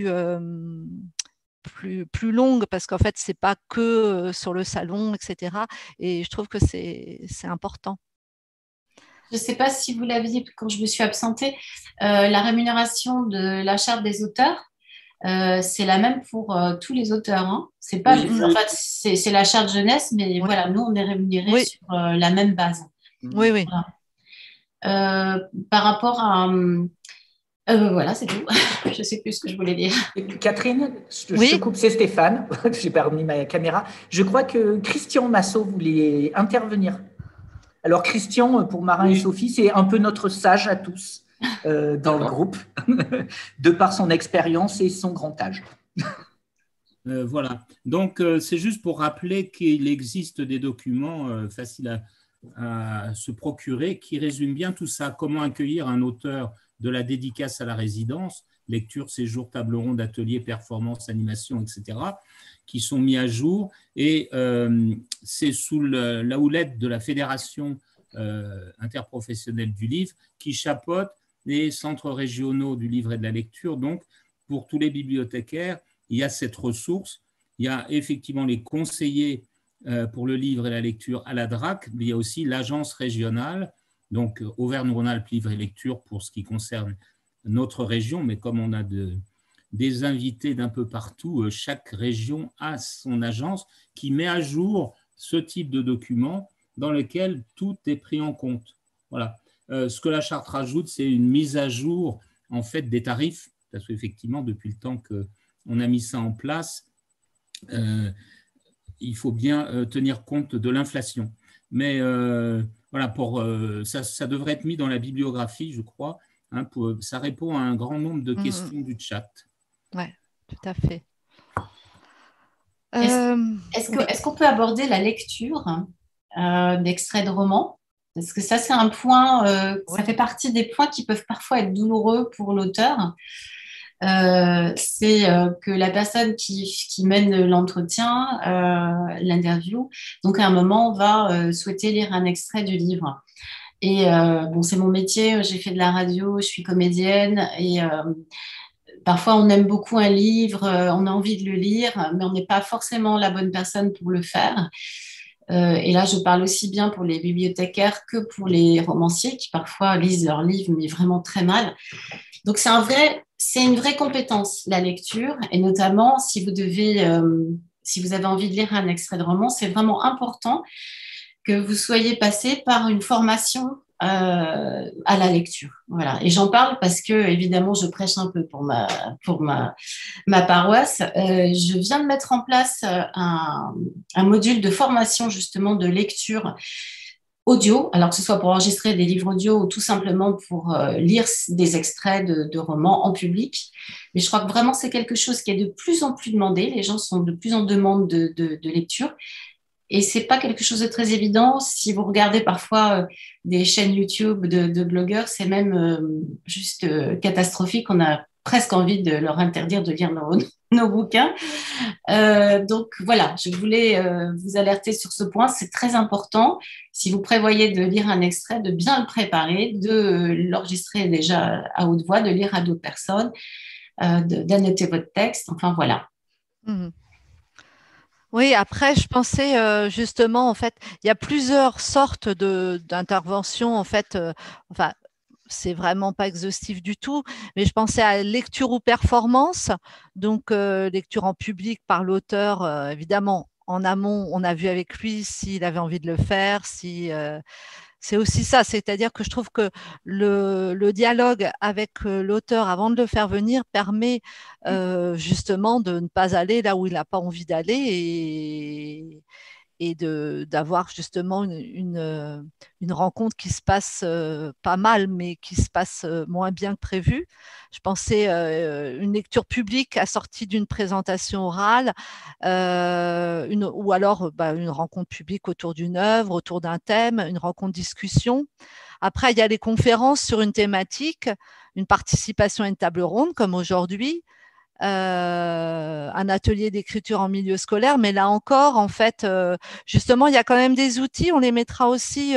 plus longue parce qu'en fait, c'est pas que sur le salon, etc. Et je trouve que c'est important. Je ne sais pas si vous l'aviez quand je me suis absentée, la rémunération de la charte des auteurs, c'est la même pour tous les auteurs. Hein. C'est pas, en fait, c'est la charte jeunesse, mais voilà, nous, on est rémunérés sur la même base. Oui, oui. Voilà. Par rapport à... voilà, c'est tout. Je ne sais plus ce que je voulais dire. Catherine, je te coupe, c'est Stéphane. J'ai pas remis ma caméra. Je crois que Christian Massot voulait intervenir. Alors, Christian, pour Marin et Sophie, c'est un peu notre sage à tous dans le groupe, de par son expérience et son grand âge. Voilà. Donc, c'est juste pour rappeler qu'il existe des documents faciles à se procurer qui résument bien tout ça. Comment accueillir un auteur de la dédicace à la résidence, lecture, séjour, table ronde, atelier, performance, animation, etc., qui sont mis à jour. Et c'est sous la houlette de la Fédération interprofessionnelle du livre qui chapeaute les centres régionaux du livre et de la lecture. Donc, pour tous les bibliothécaires, il y a cette ressource. Il y a effectivement les conseillers pour le livre et la lecture à la DRAC, mais il y a aussi l'agence régionale, donc Auvergne-Rhône-Alpes Livre et Lecture pour ce qui concerne notre région, mais comme on a des invités d'un peu partout, chaque région a son agence qui met à jour ce type de document dans lequel tout est pris en compte. Voilà. Ce que la charte rajoute, c'est une mise à jour en fait des tarifs, parce qu'effectivement, depuis le temps qu'on a mis ça en place, il faut bien tenir compte de l'inflation. Mais voilà, ça devrait être mis dans la bibliographie, je crois. Hein, ça répond à un grand nombre de questions du chat. Oui, tout à fait. Est-ce qu'on peut aborder la lecture d'extraits de romans? Parce que ça, c'est un point, ça fait partie des points qui peuvent parfois être douloureux pour l'auteur. C'est que la personne qui mène l'entretien, l'interview, donc à un moment, va souhaiter lire un extrait du livre. Et bon, c'est mon métier, j'ai fait de la radio, je suis comédienne et parfois on aime beaucoup un livre, on a envie de le lire, mais on n'est pas forcément la bonne personne pour le faire. Et là, je parle aussi bien pour les bibliothécaires que pour les romanciers qui parfois lisent leurs livres, mais vraiment très mal. Donc, c'est une vraie compétence, la lecture, et notamment si vous avez envie de lire un extrait de roman, c'est vraiment important que vous soyez passé par une formation à la lecture. Voilà. Et j'en parle parce que, évidemment, je prêche un peu pour ma paroisse. Je viens de mettre en place un module de formation, justement, de lecture audio, alors que ce soit pour enregistrer des livres audio ou tout simplement pour lire des extraits de romans en public. Mais je crois que vraiment, c'est quelque chose qui est de plus en plus demandé. Les gens sont de plus en demande de lecture. Et c'est pas quelque chose de très évident. Si vous regardez parfois des chaînes YouTube de blogueurs, c'est même juste catastrophique. On a presque envie de leur interdire de lire nos bouquins. Donc voilà, je voulais vous alerter sur ce point. C'est très important. Si vous prévoyez de lire un extrait, de bien le préparer, de l'enregistrer déjà à haute voix, de lire à d'autres personnes, d'annoter votre texte. Enfin voilà. Oui, après, je pensais justement, en fait, il y a plusieurs sortes d'interventions, en fait, enfin, c'est vraiment pas exhaustif du tout, mais je pensais à lecture ou performance, donc lecture en public par l'auteur, évidemment. En amont, on a vu avec lui s'il avait envie de le faire, si c'est aussi ça, c'est-à-dire que je trouve que le dialogue avec l'auteur avant de le faire venir permet justement de ne pas aller là où il n'a pas envie d'aller et d'avoir justement une rencontre qui se passe pas mal, mais qui se passe moins bien que prévu. Je pensais une lecture publique assortie d'une présentation orale, ou alors une rencontre publique autour d'une œuvre, autour d'un thème, une rencontre discussion. Après, il y a les conférences sur une thématique, une participation à une table ronde comme aujourd'hui, un atelier d'écriture en milieu scolaire, mais là encore, en fait, justement, il y a quand même des outils. On les mettra aussi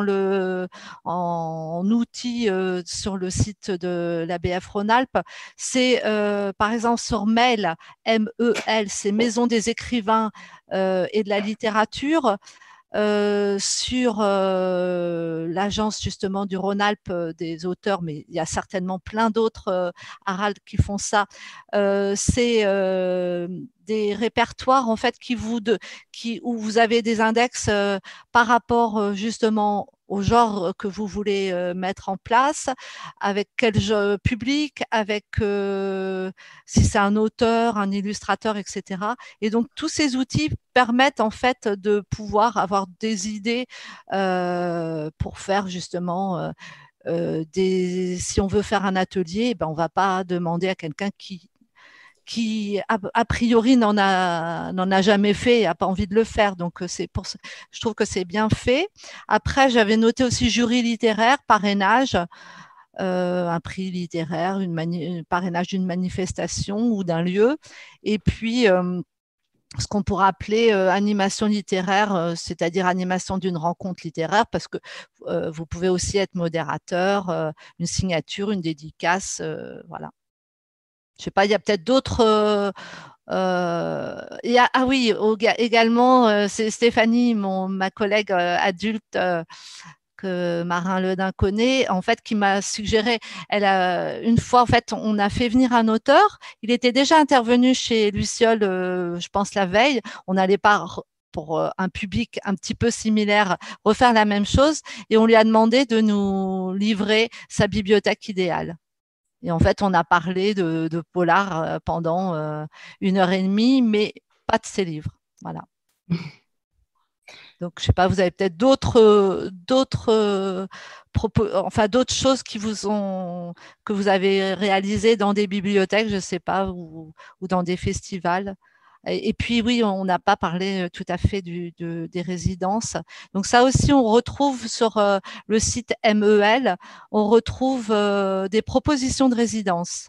en outils sur le site de l'ABF Rhône-Alpes. C'est par exemple sur MEL, MEL, c'est Maison des écrivains et de la littérature. Sur l'agence justement du Rhône-Alpes des auteurs, mais il y a certainement plein d'autres Harald qui font ça. C'est des répertoires en fait où vous avez des index par rapport justement au genre que vous voulez mettre en place, avec quel public, avec si c'est un auteur, un illustrateur, etc. Et donc tous ces outils permettent en fait de pouvoir avoir des idées pour faire justement si on veut faire un atelier, ben on va pas demander à quelqu'un qui a priori n'en a jamais fait et n'a pas envie de le faire. Donc, je trouve que c'est bien fait. Après, j'avais noté aussi jury littéraire, parrainage, un prix littéraire, parrainage d'une manifestation ou d'un lieu. Et puis, ce qu'on pourrait appeler animation littéraire, c'est-à-dire animation d'une rencontre littéraire, parce que vous pouvez aussi être modérateur, une signature, une dédicace, voilà. Je sais pas, il y a peut-être d'autres. Ah oui, également, c'est Stéphanie, ma collègue adulte que Marin Ledin connaît, en fait, qui m'a suggéré. Une fois, en fait, on a fait venir un auteur. Il était déjà intervenu chez Luciole, je pense la veille. On n'allait pas pour un public un petit peu similaire refaire la même chose, et on lui a demandé de nous livrer sa bibliothèque idéale. Et en fait, on a parlé de polar pendant 1 heure et demie, mais pas de ses livres. Voilà. Donc, je ne sais pas, vous avez peut-être d'autres choses que vous avez réalisées dans des bibliothèques, je ne sais pas, ou dans des festivals. Et puis, oui, on n'a pas parlé tout à fait des résidences. Donc, ça aussi, on retrouve sur le site MEL, on retrouve des propositions de résidences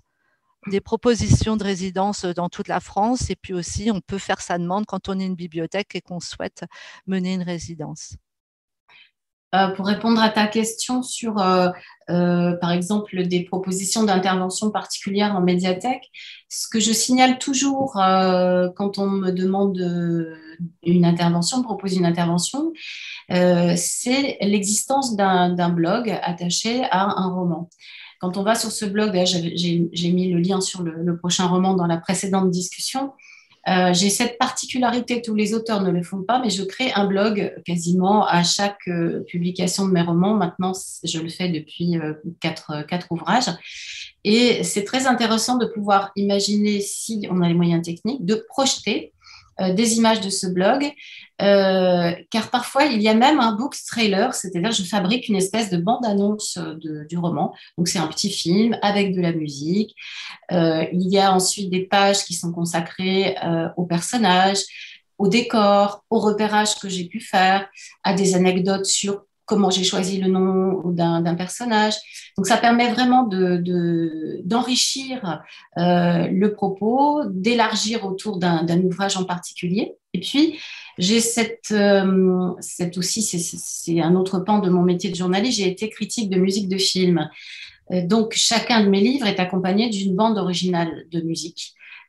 dans toute la France. Et puis aussi, on peut faire sa demande quand on est une bibliothèque et qu'on souhaite mener une résidence. Pour répondre à ta question sur, par exemple, des propositions d'intervention particulières en médiathèque, ce que je signale toujours quand on me demande une intervention, propose une intervention, c'est l'existence d'un blog attaché à un roman. Quand on va sur ce blog, j'ai mis le lien sur le prochain roman dans la précédente discussion. J'ai cette particularité, tous les auteurs ne le font pas, mais je crée un blog quasiment à chaque publication de mes romans. Maintenant, je le fais depuis 4 ouvrages. Et c'est très intéressant de pouvoir imaginer, si on a les moyens techniques, de projeter des images de ce blog, car parfois il y a même un book trailer, c'est-à-dire je fabrique une espèce de bande-annonce du roman. Donc c'est un petit film avec de la musique. Il y a ensuite des pages qui sont consacrées aux personnages, au décor, au repérage que j'ai pu faire, à des anecdotes sur comment j'ai choisi le nom d'un personnage. Donc, ça permet vraiment d'enrichir le propos, d'élargir autour d'un ouvrage en particulier. Et puis, j'ai aussi, c'est un autre pan de mon métier de journaliste, j'ai été critique de musique de film. Donc, chacun de mes livres est accompagné d'une bande originale de musique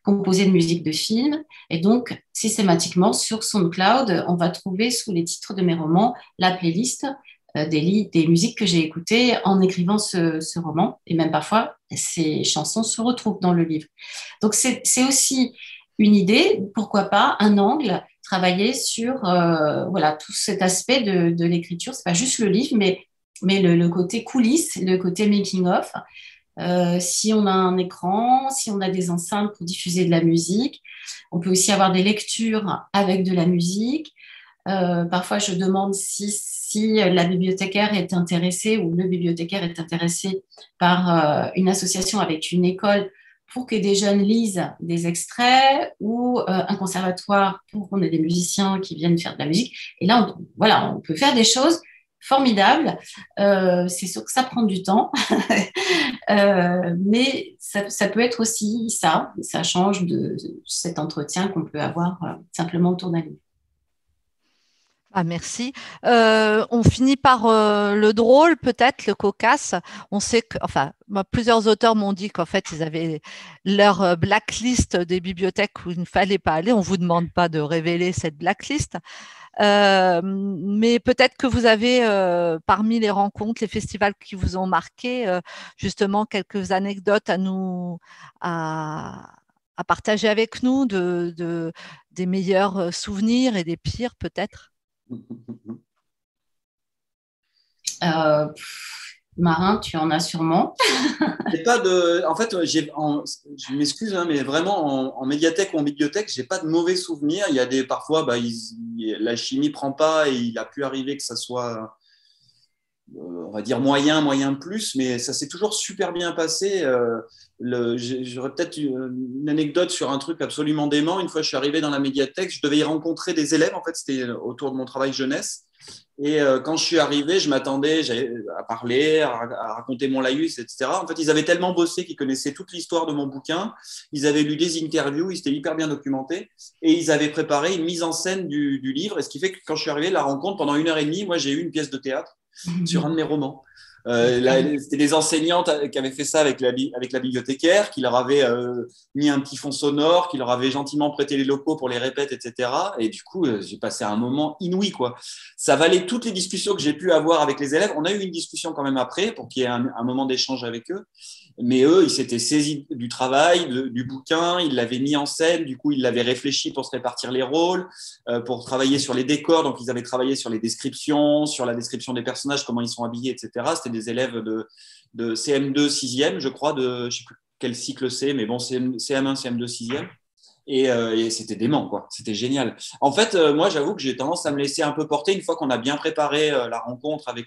composé de musique de film. Et donc, systématiquement, sur SoundCloud, on va trouver sous les titres de mes romans la playlist des musiques que j'ai écoutées en écrivant ce roman. Et même parfois, ces chansons se retrouvent dans le livre. Donc, c'est aussi une idée, pourquoi pas, un angle, travailler sur voilà, tout cet aspect de l'écriture. Ce n'est pas juste le livre, mais le côté coulisses, le côté making-of. Si on a un écran, si on a des enceintes pour diffuser de la musique, on peut aussi avoir des lectures avec de la musique. Parfois, je demande si la bibliothécaire est intéressée ou le bibliothécaire est intéressé par une association avec une école pour que des jeunes lisent des extraits ou un conservatoire pour qu'on ait des musiciens qui viennent faire de la musique. Et là, on peut faire des choses formidables. C'est sûr que ça prend du temps, mais ça peut être aussi ça. Ça change de cet entretien qu'on peut avoir simplement autour d'un livre. Ah, merci. On finit par le drôle, peut-être, le cocasse. On sait que, enfin, plusieurs auteurs m'ont dit qu'en fait, ils avaient leur blacklist des bibliothèques où il ne fallait pas aller. On ne vous demande pas de révéler cette blacklist. Mais peut-être que vous avez, parmi les rencontres, les festivals qui vous ont marqué, justement, quelques anecdotes à partager avec nous des meilleurs souvenirs et des pires, peut-être. Marin, tu en as sûrement. En fait, je m'excuse, hein, mais vraiment en médiathèque ou en bibliothèque, j'ai pas de mauvais souvenirs. Il y a parfois, la chimie prend pas et il a pu arriver que ça soit, on va dire moyen plus, mais ça s'est toujours super bien passé. J'aurais peut-être une anecdote sur un truc absolument dément. Une fois, je suis arrivé dans la médiathèque, je devais y rencontrer des élèves. En fait, c'était autour de mon travail jeunesse. Et quand je suis arrivé, je m'attendais à parler, à raconter mon laïus, etc. En fait, ils avaient tellement bossé qu'ils connaissaient toute l'histoire de mon bouquin. Ils avaient lu des interviews, ils étaient hyper bien documentés. Et ils avaient préparé une mise en scène du livre. Et ce qui fait que quand je suis arrivé, la rencontre, pendant 1h30, moi, j'ai eu une pièce de théâtre sur un de mes romans. C'était des enseignantes qui avaient fait ça avec la bibliothécaire, qui leur avaient mis un petit fond sonore, qui leur avaient gentiment prêté les locaux pour les répètes, etc. Et du coup, j'ai passé un moment inouï, quoi. Ça valait toutes les discussions que j'ai pu avoir avec les élèves. On a eu une discussion quand même après pour qu'il y ait un moment d'échange avec eux. Mais eux, ils s'étaient saisis du travail, du bouquin, ils l'avaient mis en scène, du coup, ils l'avaient réfléchi pour se répartir les rôles, pour travailler sur les décors. Donc, ils avaient travaillé sur les descriptions, sur la description des personnages, comment ils sont habillés, etc. C'était des élèves de CM2, 6e, je crois, je ne sais plus quel cycle c'est, mais bon, CM1, CM2, 6e. Et c'était dément, quoi. C'était génial. En fait, moi, j'avoue que j'ai tendance à me laisser un peu porter une fois qu'on a bien préparé la rencontre avec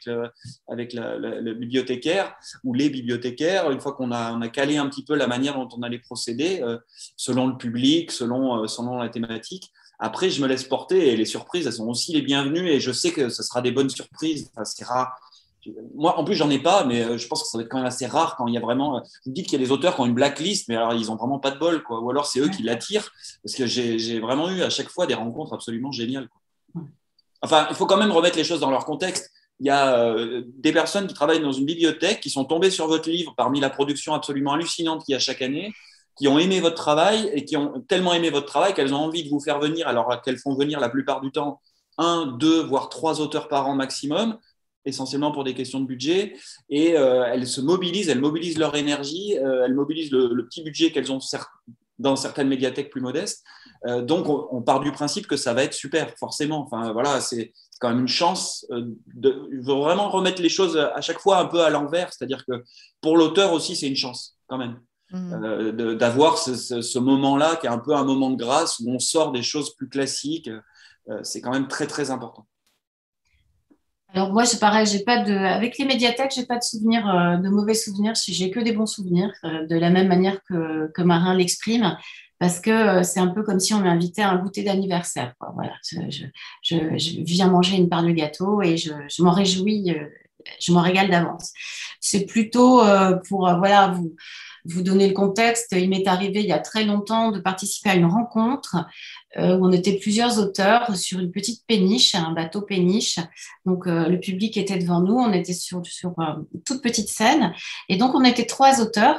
le bibliothécaire ou les bibliothécaires, une fois qu'on a calé un petit peu la manière dont on allait procéder, selon le public, selon la thématique. Après, je me laisse porter et les surprises, elles sont aussi les bienvenues et je sais que ce sera des bonnes surprises. Enfin, c'est rare. Moi, en plus, j'en ai pas, mais je pense que ça va être quand même assez rare quand il y a vraiment. Vous dites qu'il y a des auteurs qui ont une blacklist, mais alors ils ont vraiment pas de bol, quoi. Ou alors c'est eux qui l'attirent, parce que j'ai vraiment eu à chaque fois des rencontres absolument géniales, quoi. Enfin, il faut quand même remettre les choses dans leur contexte. Il y a des personnes qui travaillent dans une bibliothèque qui sont tombées sur votre livre parmi la production absolument hallucinante qu'il y a chaque année, qui ont aimé votre travail et qui ont tellement aimé votre travail qu'elles ont envie de vous faire venir, alors qu'elles font venir la plupart du temps 1, 2, voire 3 auteurs par an maximum, essentiellement pour des questions de budget, et elles se mobilisent, elles mobilisent leur énergie, elles mobilisent le petit budget qu'elles ont dans certaines médiathèques plus modestes. Donc, on part du principe que ça va être super, forcément. Enfin, voilà, c'est quand même une chance de vraiment remettre les choses à chaque fois un peu à l'envers, c'est-à-dire que pour l'auteur aussi, c'est une chance, quand même. D'avoir ce moment-là qui est un peu un moment de grâce où on sort des choses plus classiques, c'est quand même très, très important. Alors moi, c'est pareil, avec les médiathèques, j'ai pas de souvenirs, de mauvais souvenirs, j'ai que des bons souvenirs, de la même manière que Marin l'exprime, parce que c'est un peu comme si on m'invitait à un goûter d'anniversaire, quoi. Voilà, je viens manger une part de gâteau et je m'en réjouis, je m'en régale d'avance. C'est plutôt pour voilà, vous donner le contexte. Il m'est arrivé il y a très longtemps de participer à une rencontre où on était plusieurs auteurs sur une petite péniche, un bateau péniche. Donc, le public était devant nous. On était sur une toute petite scène. Et donc, on était 3 auteurs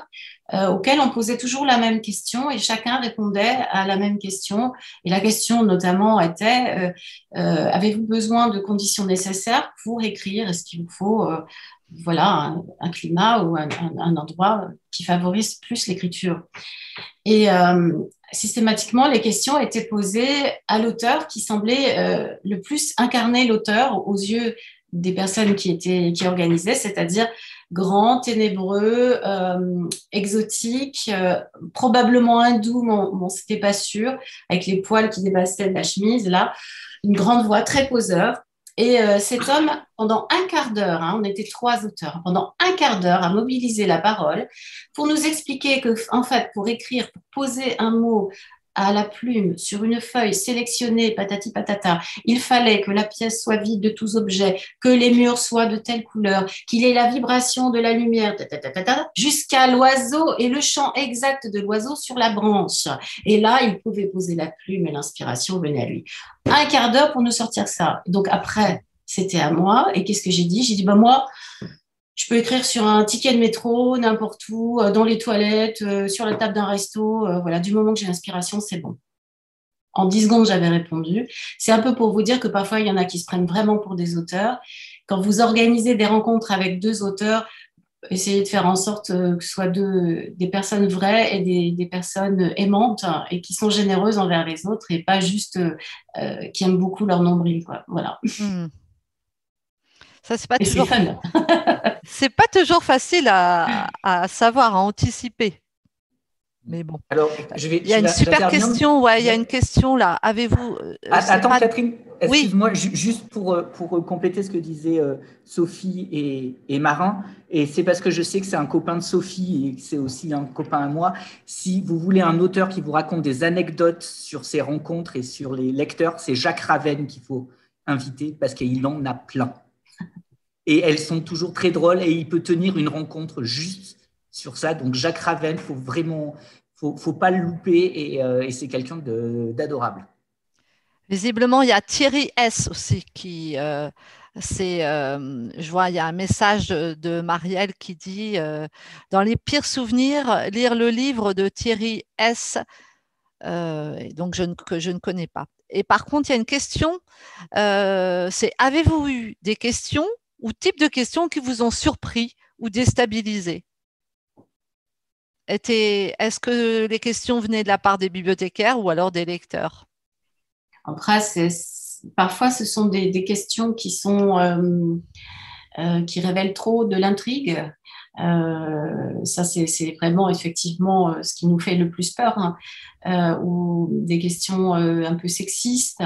auquel on posait toujours la même question et chacun répondait à la même question. Et la question notamment était, avez-vous besoin de conditions nécessaires pour écrire? Est-ce qu'il vous faut voilà, un climat ou un endroit qui favorise plus l'écriture? Et systématiquement, les questions étaient posées à l'auteur qui semblait le plus incarner l'auteur aux yeux des personnes qui organisaient, c'est-à-dire grand, ténébreux, exotique, probablement hindou, mais on n'était pas sûr, avec les poils qui dépassaient de la chemise, là, une grande voix, très poseur. Et cet homme, pendant un quart d'heure, on était 3 auteurs, pendant un quart d'heure, a mobilisé la parole pour nous expliquer que, en fait, pour écrire, pour poser un mot à la plume sur une feuille sélectionnée, patati patata, il fallait que la pièce soit vide de tous objets, que les murs soient de telle couleur, qu'il ait la vibration de la lumière, jusqu'à l'oiseau et le chant exact de l'oiseau sur la branche. Et là, il pouvait poser la plume et l'inspiration venait à lui. Un quart d'heure pour nous sortir ça. Donc après, c'était à moi. Et qu'est-ce que j'ai dit? J'ai dit, moi, je peux écrire sur un ticket de métro, n'importe où, dans les toilettes, sur la table d'un resto. Voilà, du moment que j'ai l'inspiration, c'est bon. En 10 secondes, j'avais répondu. C'est un peu pour vous dire que parfois, il y en a qui se prennent vraiment pour des auteurs. Quand vous organisez des rencontres avec 2 auteurs, essayez de faire en sorte que ce soit des personnes vraies et des personnes aimantes et qui sont généreuses envers les autres et pas juste qui aiment beaucoup leur nombril, quoi. Voilà. Ça, c'est pas toujours fun. C'est pas toujours facile à savoir, à anticiper. Mais bon. Alors, il y a une super question. Ouais, il y a une question là. Avez-vous Attends, Catherine, excuse-moi, juste pour compléter ce que disaient Sophie et Marin, et c'est parce que je sais que c'est un copain de Sophie et que c'est aussi un copain à moi. Si vous voulez un auteur qui vous raconte des anecdotes sur ses rencontres et sur les lecteurs, c'est Jacques Ravenne qu'il faut inviter parce qu'il en a plein. Et elles sont toujours très drôles et il peut tenir une rencontre juste sur ça. Donc Jacques Ravenne, faut pas le louper et c'est quelqu'un d'adorable. Visiblement, il y a Thierry S aussi qui, je vois, il y a un message de Marielle qui dit dans les pires souvenirs, lire le livre de Thierry S. Donc que je ne connais pas. Et par contre, il y a une question, c'est avez-vous eu des questions ou types de questions qui vous ont surpris ou déstabilisé? Est-ce que les questions venaient de la part des bibliothécaires ou alors des lecteurs? Après, parfois, ce sont des questions qui révèlent trop de l'intrigue. Ça, c'est vraiment effectivement ce qui nous fait le plus peur, ou des questions un peu sexistes,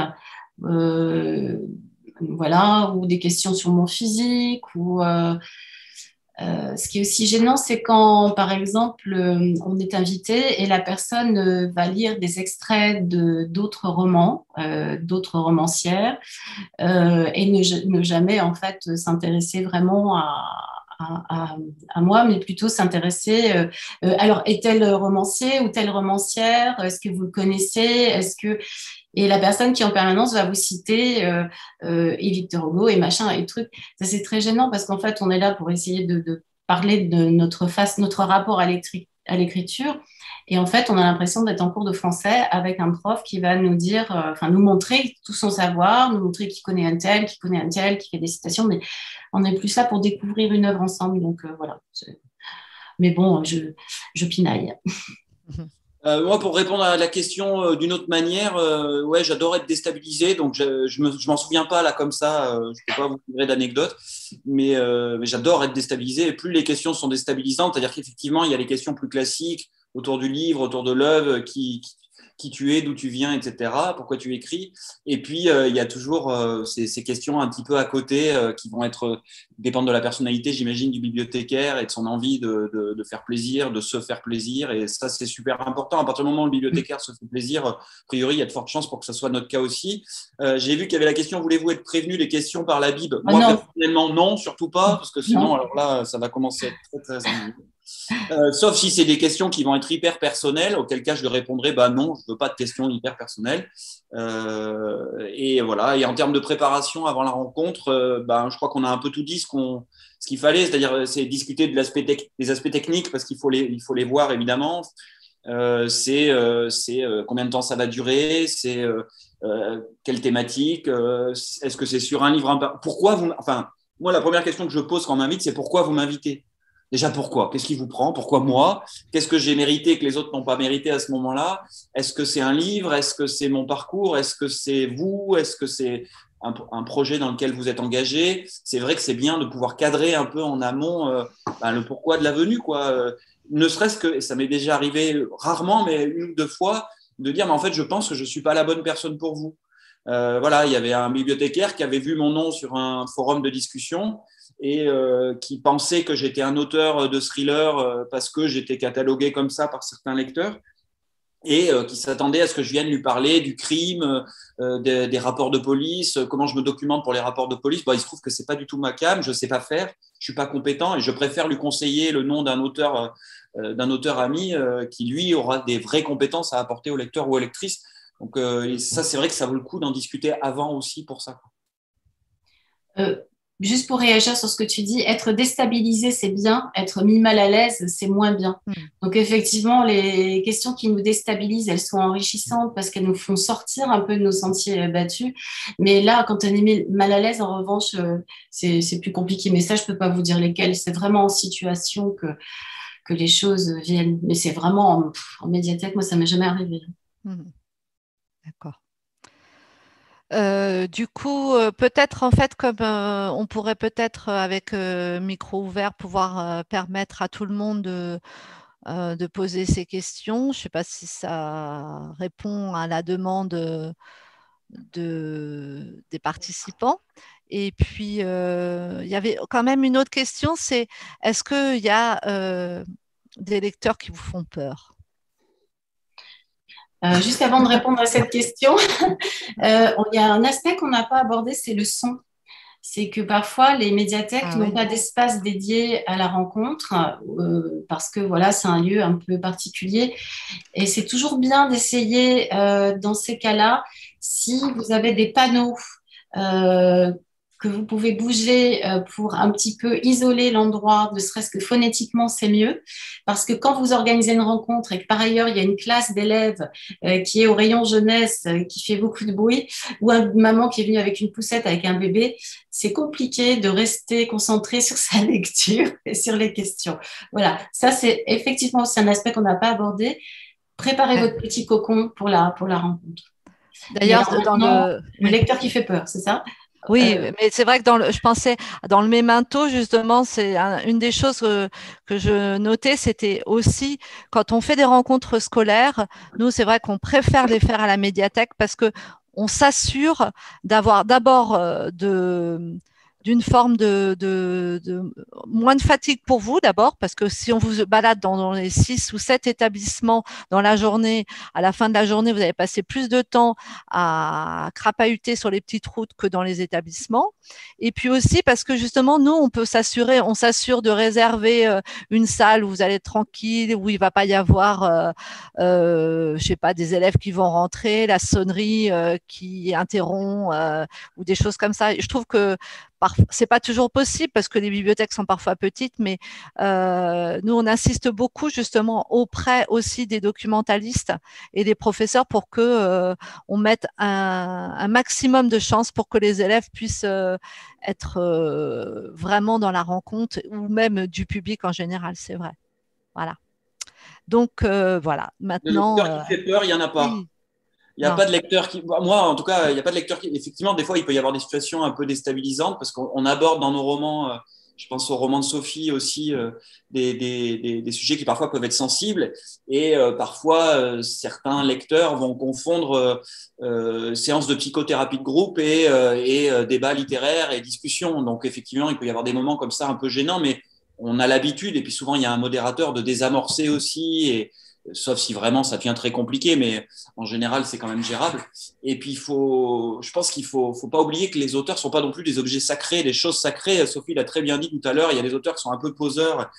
voilà, ou des questions sur mon physique, ou ce qui est aussi gênant, c'est quand, par exemple, on est invité et la personne va lire des extraits d'autres romans, d'autres romancières, et ne jamais, en fait, s'intéresser vraiment à moi, mais plutôt s'intéresser. Alors, est-elle romancier ou telle romancière? Est-ce que vous le connaissez? Et la personne qui en permanence va vous citer et Victor Hugo et machin et trucs. Ça, c'est très gênant parce qu'en fait, on est là pour essayer de parler de notre rapport à l'écriture. Et en fait, on a l'impression d'être en cours de français avec un prof qui va nous dire, nous montrer tout son savoir, nous montrer qu'il connaît un tel, qui fait des citations, mais on est plus là pour découvrir une œuvre ensemble. Donc voilà. Mais bon, je pinaille. Moi, pour répondre à la question d'une autre manière, ouais, j'adore être déstabilisé, donc je m'en souviens pas là comme ça, je peux pas vous livrer d'anecdotes, mais j'adore être déstabilisé. Et plus les questions sont déstabilisantes, c'est-à-dire qu'effectivement, il y a les questions plus classiques autour du livre, autour de l'œuvre, qui tu es, d'où tu viens, etc., pourquoi tu écris. Et puis, il y a toujours ces questions un petit peu à côté qui vont dépendre de la personnalité, j'imagine, du bibliothécaire et de son envie de faire plaisir, de se faire plaisir. Et ça, c'est super important. À partir du moment où le bibliothécaire se fait plaisir, a priori, il y a de fortes chances pour que ce soit notre cas aussi. J'ai vu qu'il y avait la question, voulez-vous être prévenu des questions par la Bible? Moi, personnellement, non, surtout pas, parce que sinon, alors là, ça va commencer à être très, très ennuyeux. Sauf si c'est des questions qui vont être hyper personnelles, auquel cas je lui répondrai bah non, je veux pas de questions hyper personnelles. Et voilà. Et en termes de préparation avant la rencontre, je crois qu'on a un peu tout dit ce qu'il fallait, c'est-à-dire c'est discuter des aspects techniques parce qu'il faut les voir évidemment. Combien de temps ça va durer, quelle thématique, est-ce que c'est sur un livre, pourquoi moi la première question que je pose quand on m'invite, c'est pourquoi vous m'invitez. Déjà, pourquoi? Qu'est-ce qui vous prend? Pourquoi moi? Qu'est-ce que j'ai mérité que les autres n'ont pas mérité à ce moment-là? Est-ce que c'est un livre? Est-ce que c'est mon parcours? Est-ce que c'est vous? Est-ce que c'est un projet dans lequel vous êtes engagé? C'est vrai que c'est bien de pouvoir cadrer un peu en amont le pourquoi de la venue, quoi. Ne serait-ce que, et ça m'est déjà arrivé rarement, mais une ou deux fois, de dire, mais en fait, je pense que je ne suis pas la bonne personne pour vous. Voilà, il y avait un bibliothécaire qui avait vu mon nom sur un forum de discussion et qui pensait que j'étais un auteur de thriller parce que j'étais catalogué comme ça par certains lecteurs et qui s'attendait à ce que je vienne lui parler du crime, des rapports de police, comment je me documente pour les rapports de police. Il se trouve que ce n'est pas du tout ma came, je ne sais pas faire, je ne suis pas compétent et je préfère lui conseiller le nom d'un auteur ami qui, lui, aura des vraies compétences à apporter au lecteur ou aux lectrices. Donc ça, c'est vrai que ça vaut le coup d'en discuter avant aussi pour ça. Juste pour réagir sur ce que tu dis, être déstabilisé, c'est bien. Être mis mal à l'aise, c'est moins bien. Donc, effectivement, les questions qui nous déstabilisent, elles sont enrichissantes parce qu'elles nous font sortir un peu de nos sentiers battus. Mais là, quand on est mis mal à l'aise, en revanche, c'est plus compliqué. Mais ça, je peux pas vous dire lesquelles. C'est vraiment en situation que les choses viennent. Mais c'est vraiment en médiathèque, moi, ça m'est jamais arrivé. D'accord. Du coup, peut-être en fait, comme on pourrait peut-être avec micro ouvert pouvoir permettre à tout le monde de poser ses questions. Je ne sais pas si ça répond à la demande des participants. Et puis, il y avait quand même une autre question, c'est est-ce qu'il y a des lecteurs qui vous font peur? Juste avant de répondre à cette question, il y a un aspect qu'on n'a pas abordé, c'est le son. C'est que parfois, les médiathèques n'ont pas d'espace dédié à la rencontre parce que voilà, c'est un lieu un peu particulier. Et c'est toujours bien d'essayer, dans ces cas-là, si vous avez des panneaux que vous pouvez bouger pour un petit peu isoler l'endroit, ne serait-ce que phonétiquement, c'est mieux. Parce que quand vous organisez une rencontre et que par ailleurs, il y a une classe d'élèves qui est au rayon jeunesse, qui fait beaucoup de bruit, ou une maman qui est venue avec une poussette avec un bébé, c'est compliqué de rester concentré sur sa lecture et sur les questions. Voilà, ça c'est effectivement aussi un aspect qu'on n'a pas abordé. Préparez votre petit cocon pour la rencontre. D'ailleurs, dans le lecteur qui fait peur, c'est ça? Oui, mais c'est vrai que je pensais dans le Memento, justement, c'est une des choses que je notais, c'était aussi quand on fait des rencontres scolaires, nous, c'est vrai qu'on préfère les faire à la médiathèque parce que on s'assure d'avoir d'abord d'une forme de moins de fatigue pour vous d'abord, parce que si on vous balade dans les 6 ou 7 établissements dans la journée, à la fin de la journée, vous allez passer plus de temps à crapahuter sur les petites routes que dans les établissements. Et puis aussi parce que justement, nous, on s'assure de réserver une salle où vous allez être tranquille, où il ne va pas y avoir, je sais pas, des élèves qui vont rentrer, la sonnerie qui interrompt ou des choses comme ça. Et je trouve que c'est pas toujours possible parce que les bibliothèques sont parfois petites, mais nous, on insiste beaucoup justement auprès aussi des documentalistes et des professeurs pour que on mette un maximum de chances pour que les élèves puissent être vraiment dans la rencontre ou même du public en général, c'est vrai. Voilà. Donc, voilà. Maintenant. Le lecteur qui fait peur, il n'y en a pas. Oui. Il n'y a pas de lecteur qui. Moi, en tout cas, il n'y a pas de lecteur qui. Effectivement, des fois, il peut y avoir des situations un peu déstabilisantes parce qu'on aborde dans nos romans, je pense au roman de Sophie aussi, des sujets qui parfois peuvent être sensibles. Et parfois, certains lecteurs vont confondre séance de psychothérapie de groupe et débat littéraire et discussion. Donc, effectivement, il peut y avoir des moments comme ça un peu gênants, mais on a l'habitude. Et puis, souvent, il y a un modérateur de désamorcer aussi. Sauf si vraiment ça devient très compliqué, mais en général, c'est quand même gérable. Et puis, je pense qu'il faut pas oublier que les auteurs ne sont pas non plus des objets sacrés, des choses sacrées. Sophie l'a très bien dit tout à l'heure, il y a des auteurs qui sont un peu poseurs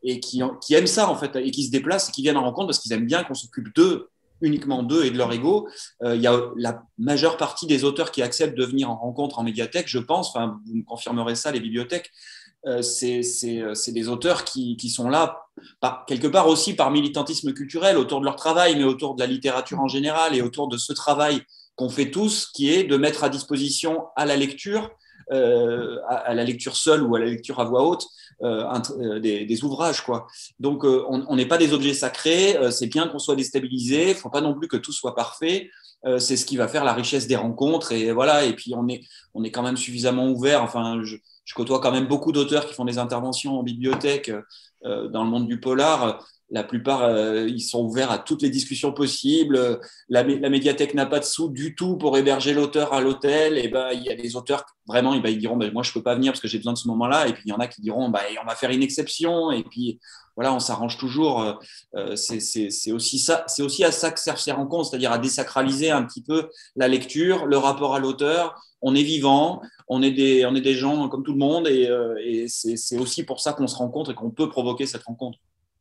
et qui aiment ça en fait, et qui se déplacent et qui viennent en rencontre parce qu'ils aiment bien qu'on s'occupe d'eux, uniquement d'eux et de leur ego. Il y a la majeure partie des auteurs qui acceptent de venir en rencontre en médiathèque, je pense, enfin, vous me confirmerez ça, les bibliothèques, c'est des auteurs qui sont là, quelque part aussi par militantisme culturel, autour de leur travail, mais autour de la littérature en général et autour de ce travail qu'on fait tous, qui est de mettre à disposition à la lecture, à la lecture seule ou à la lecture à voix haute, des ouvrages, quoi. Donc, on n'est pas des objets sacrés, c'est bien qu'on soit déstabilisé, il ne faut pas non plus que tout soit parfait, c'est ce qui va faire la richesse des rencontres, et voilà, et puis on est quand même suffisamment ouvert, enfin, je côtoie quand même beaucoup d'auteurs qui font des interventions en bibliothèque dans le monde du polar. La plupart, ils sont ouverts à toutes les discussions possibles. La médiathèque n'a pas de sous du tout pour héberger l'auteur à l'hôtel. Et ben, il y a des auteurs, vraiment, ils diront moi, je ne peux pas venir parce que j'ai besoin de ce moment-là. Et puis, il y en a qui diront on va faire une exception. Et puis, voilà, on s'arrange toujours. C'est aussi ça, c'est aussi à ça que servent ces rencontres, c'est-à-dire à désacraliser un petit peu la lecture, le rapport à l'auteur. On est vivant, on est des gens comme tout le monde. Et c'est aussi pour ça qu'on se rencontre et qu'on peut provoquer cette rencontre.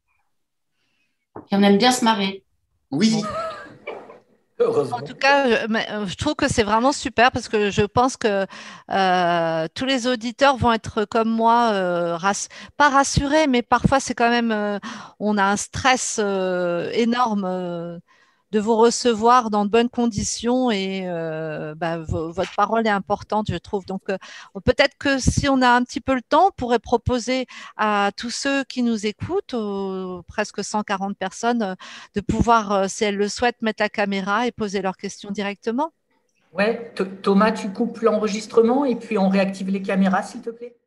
Et on aime bien se marrer. Oui. En tout cas, je trouve que c'est vraiment super parce que je pense que tous les auditeurs vont être comme moi, pas rassurés, mais parfois c'est quand même, on a un stress énorme de vous recevoir dans de bonnes conditions et votre parole est importante, je trouve. Donc, peut-être que si on a un petit peu le temps, on pourrait proposer à tous ceux qui nous écoutent, aux presque 140 personnes, de pouvoir, si elles le souhaitent, mettre la caméra et poser leurs questions directement. Ouais, Thomas, tu coupes l'enregistrement et puis on réactive les caméras, s'il te plaît.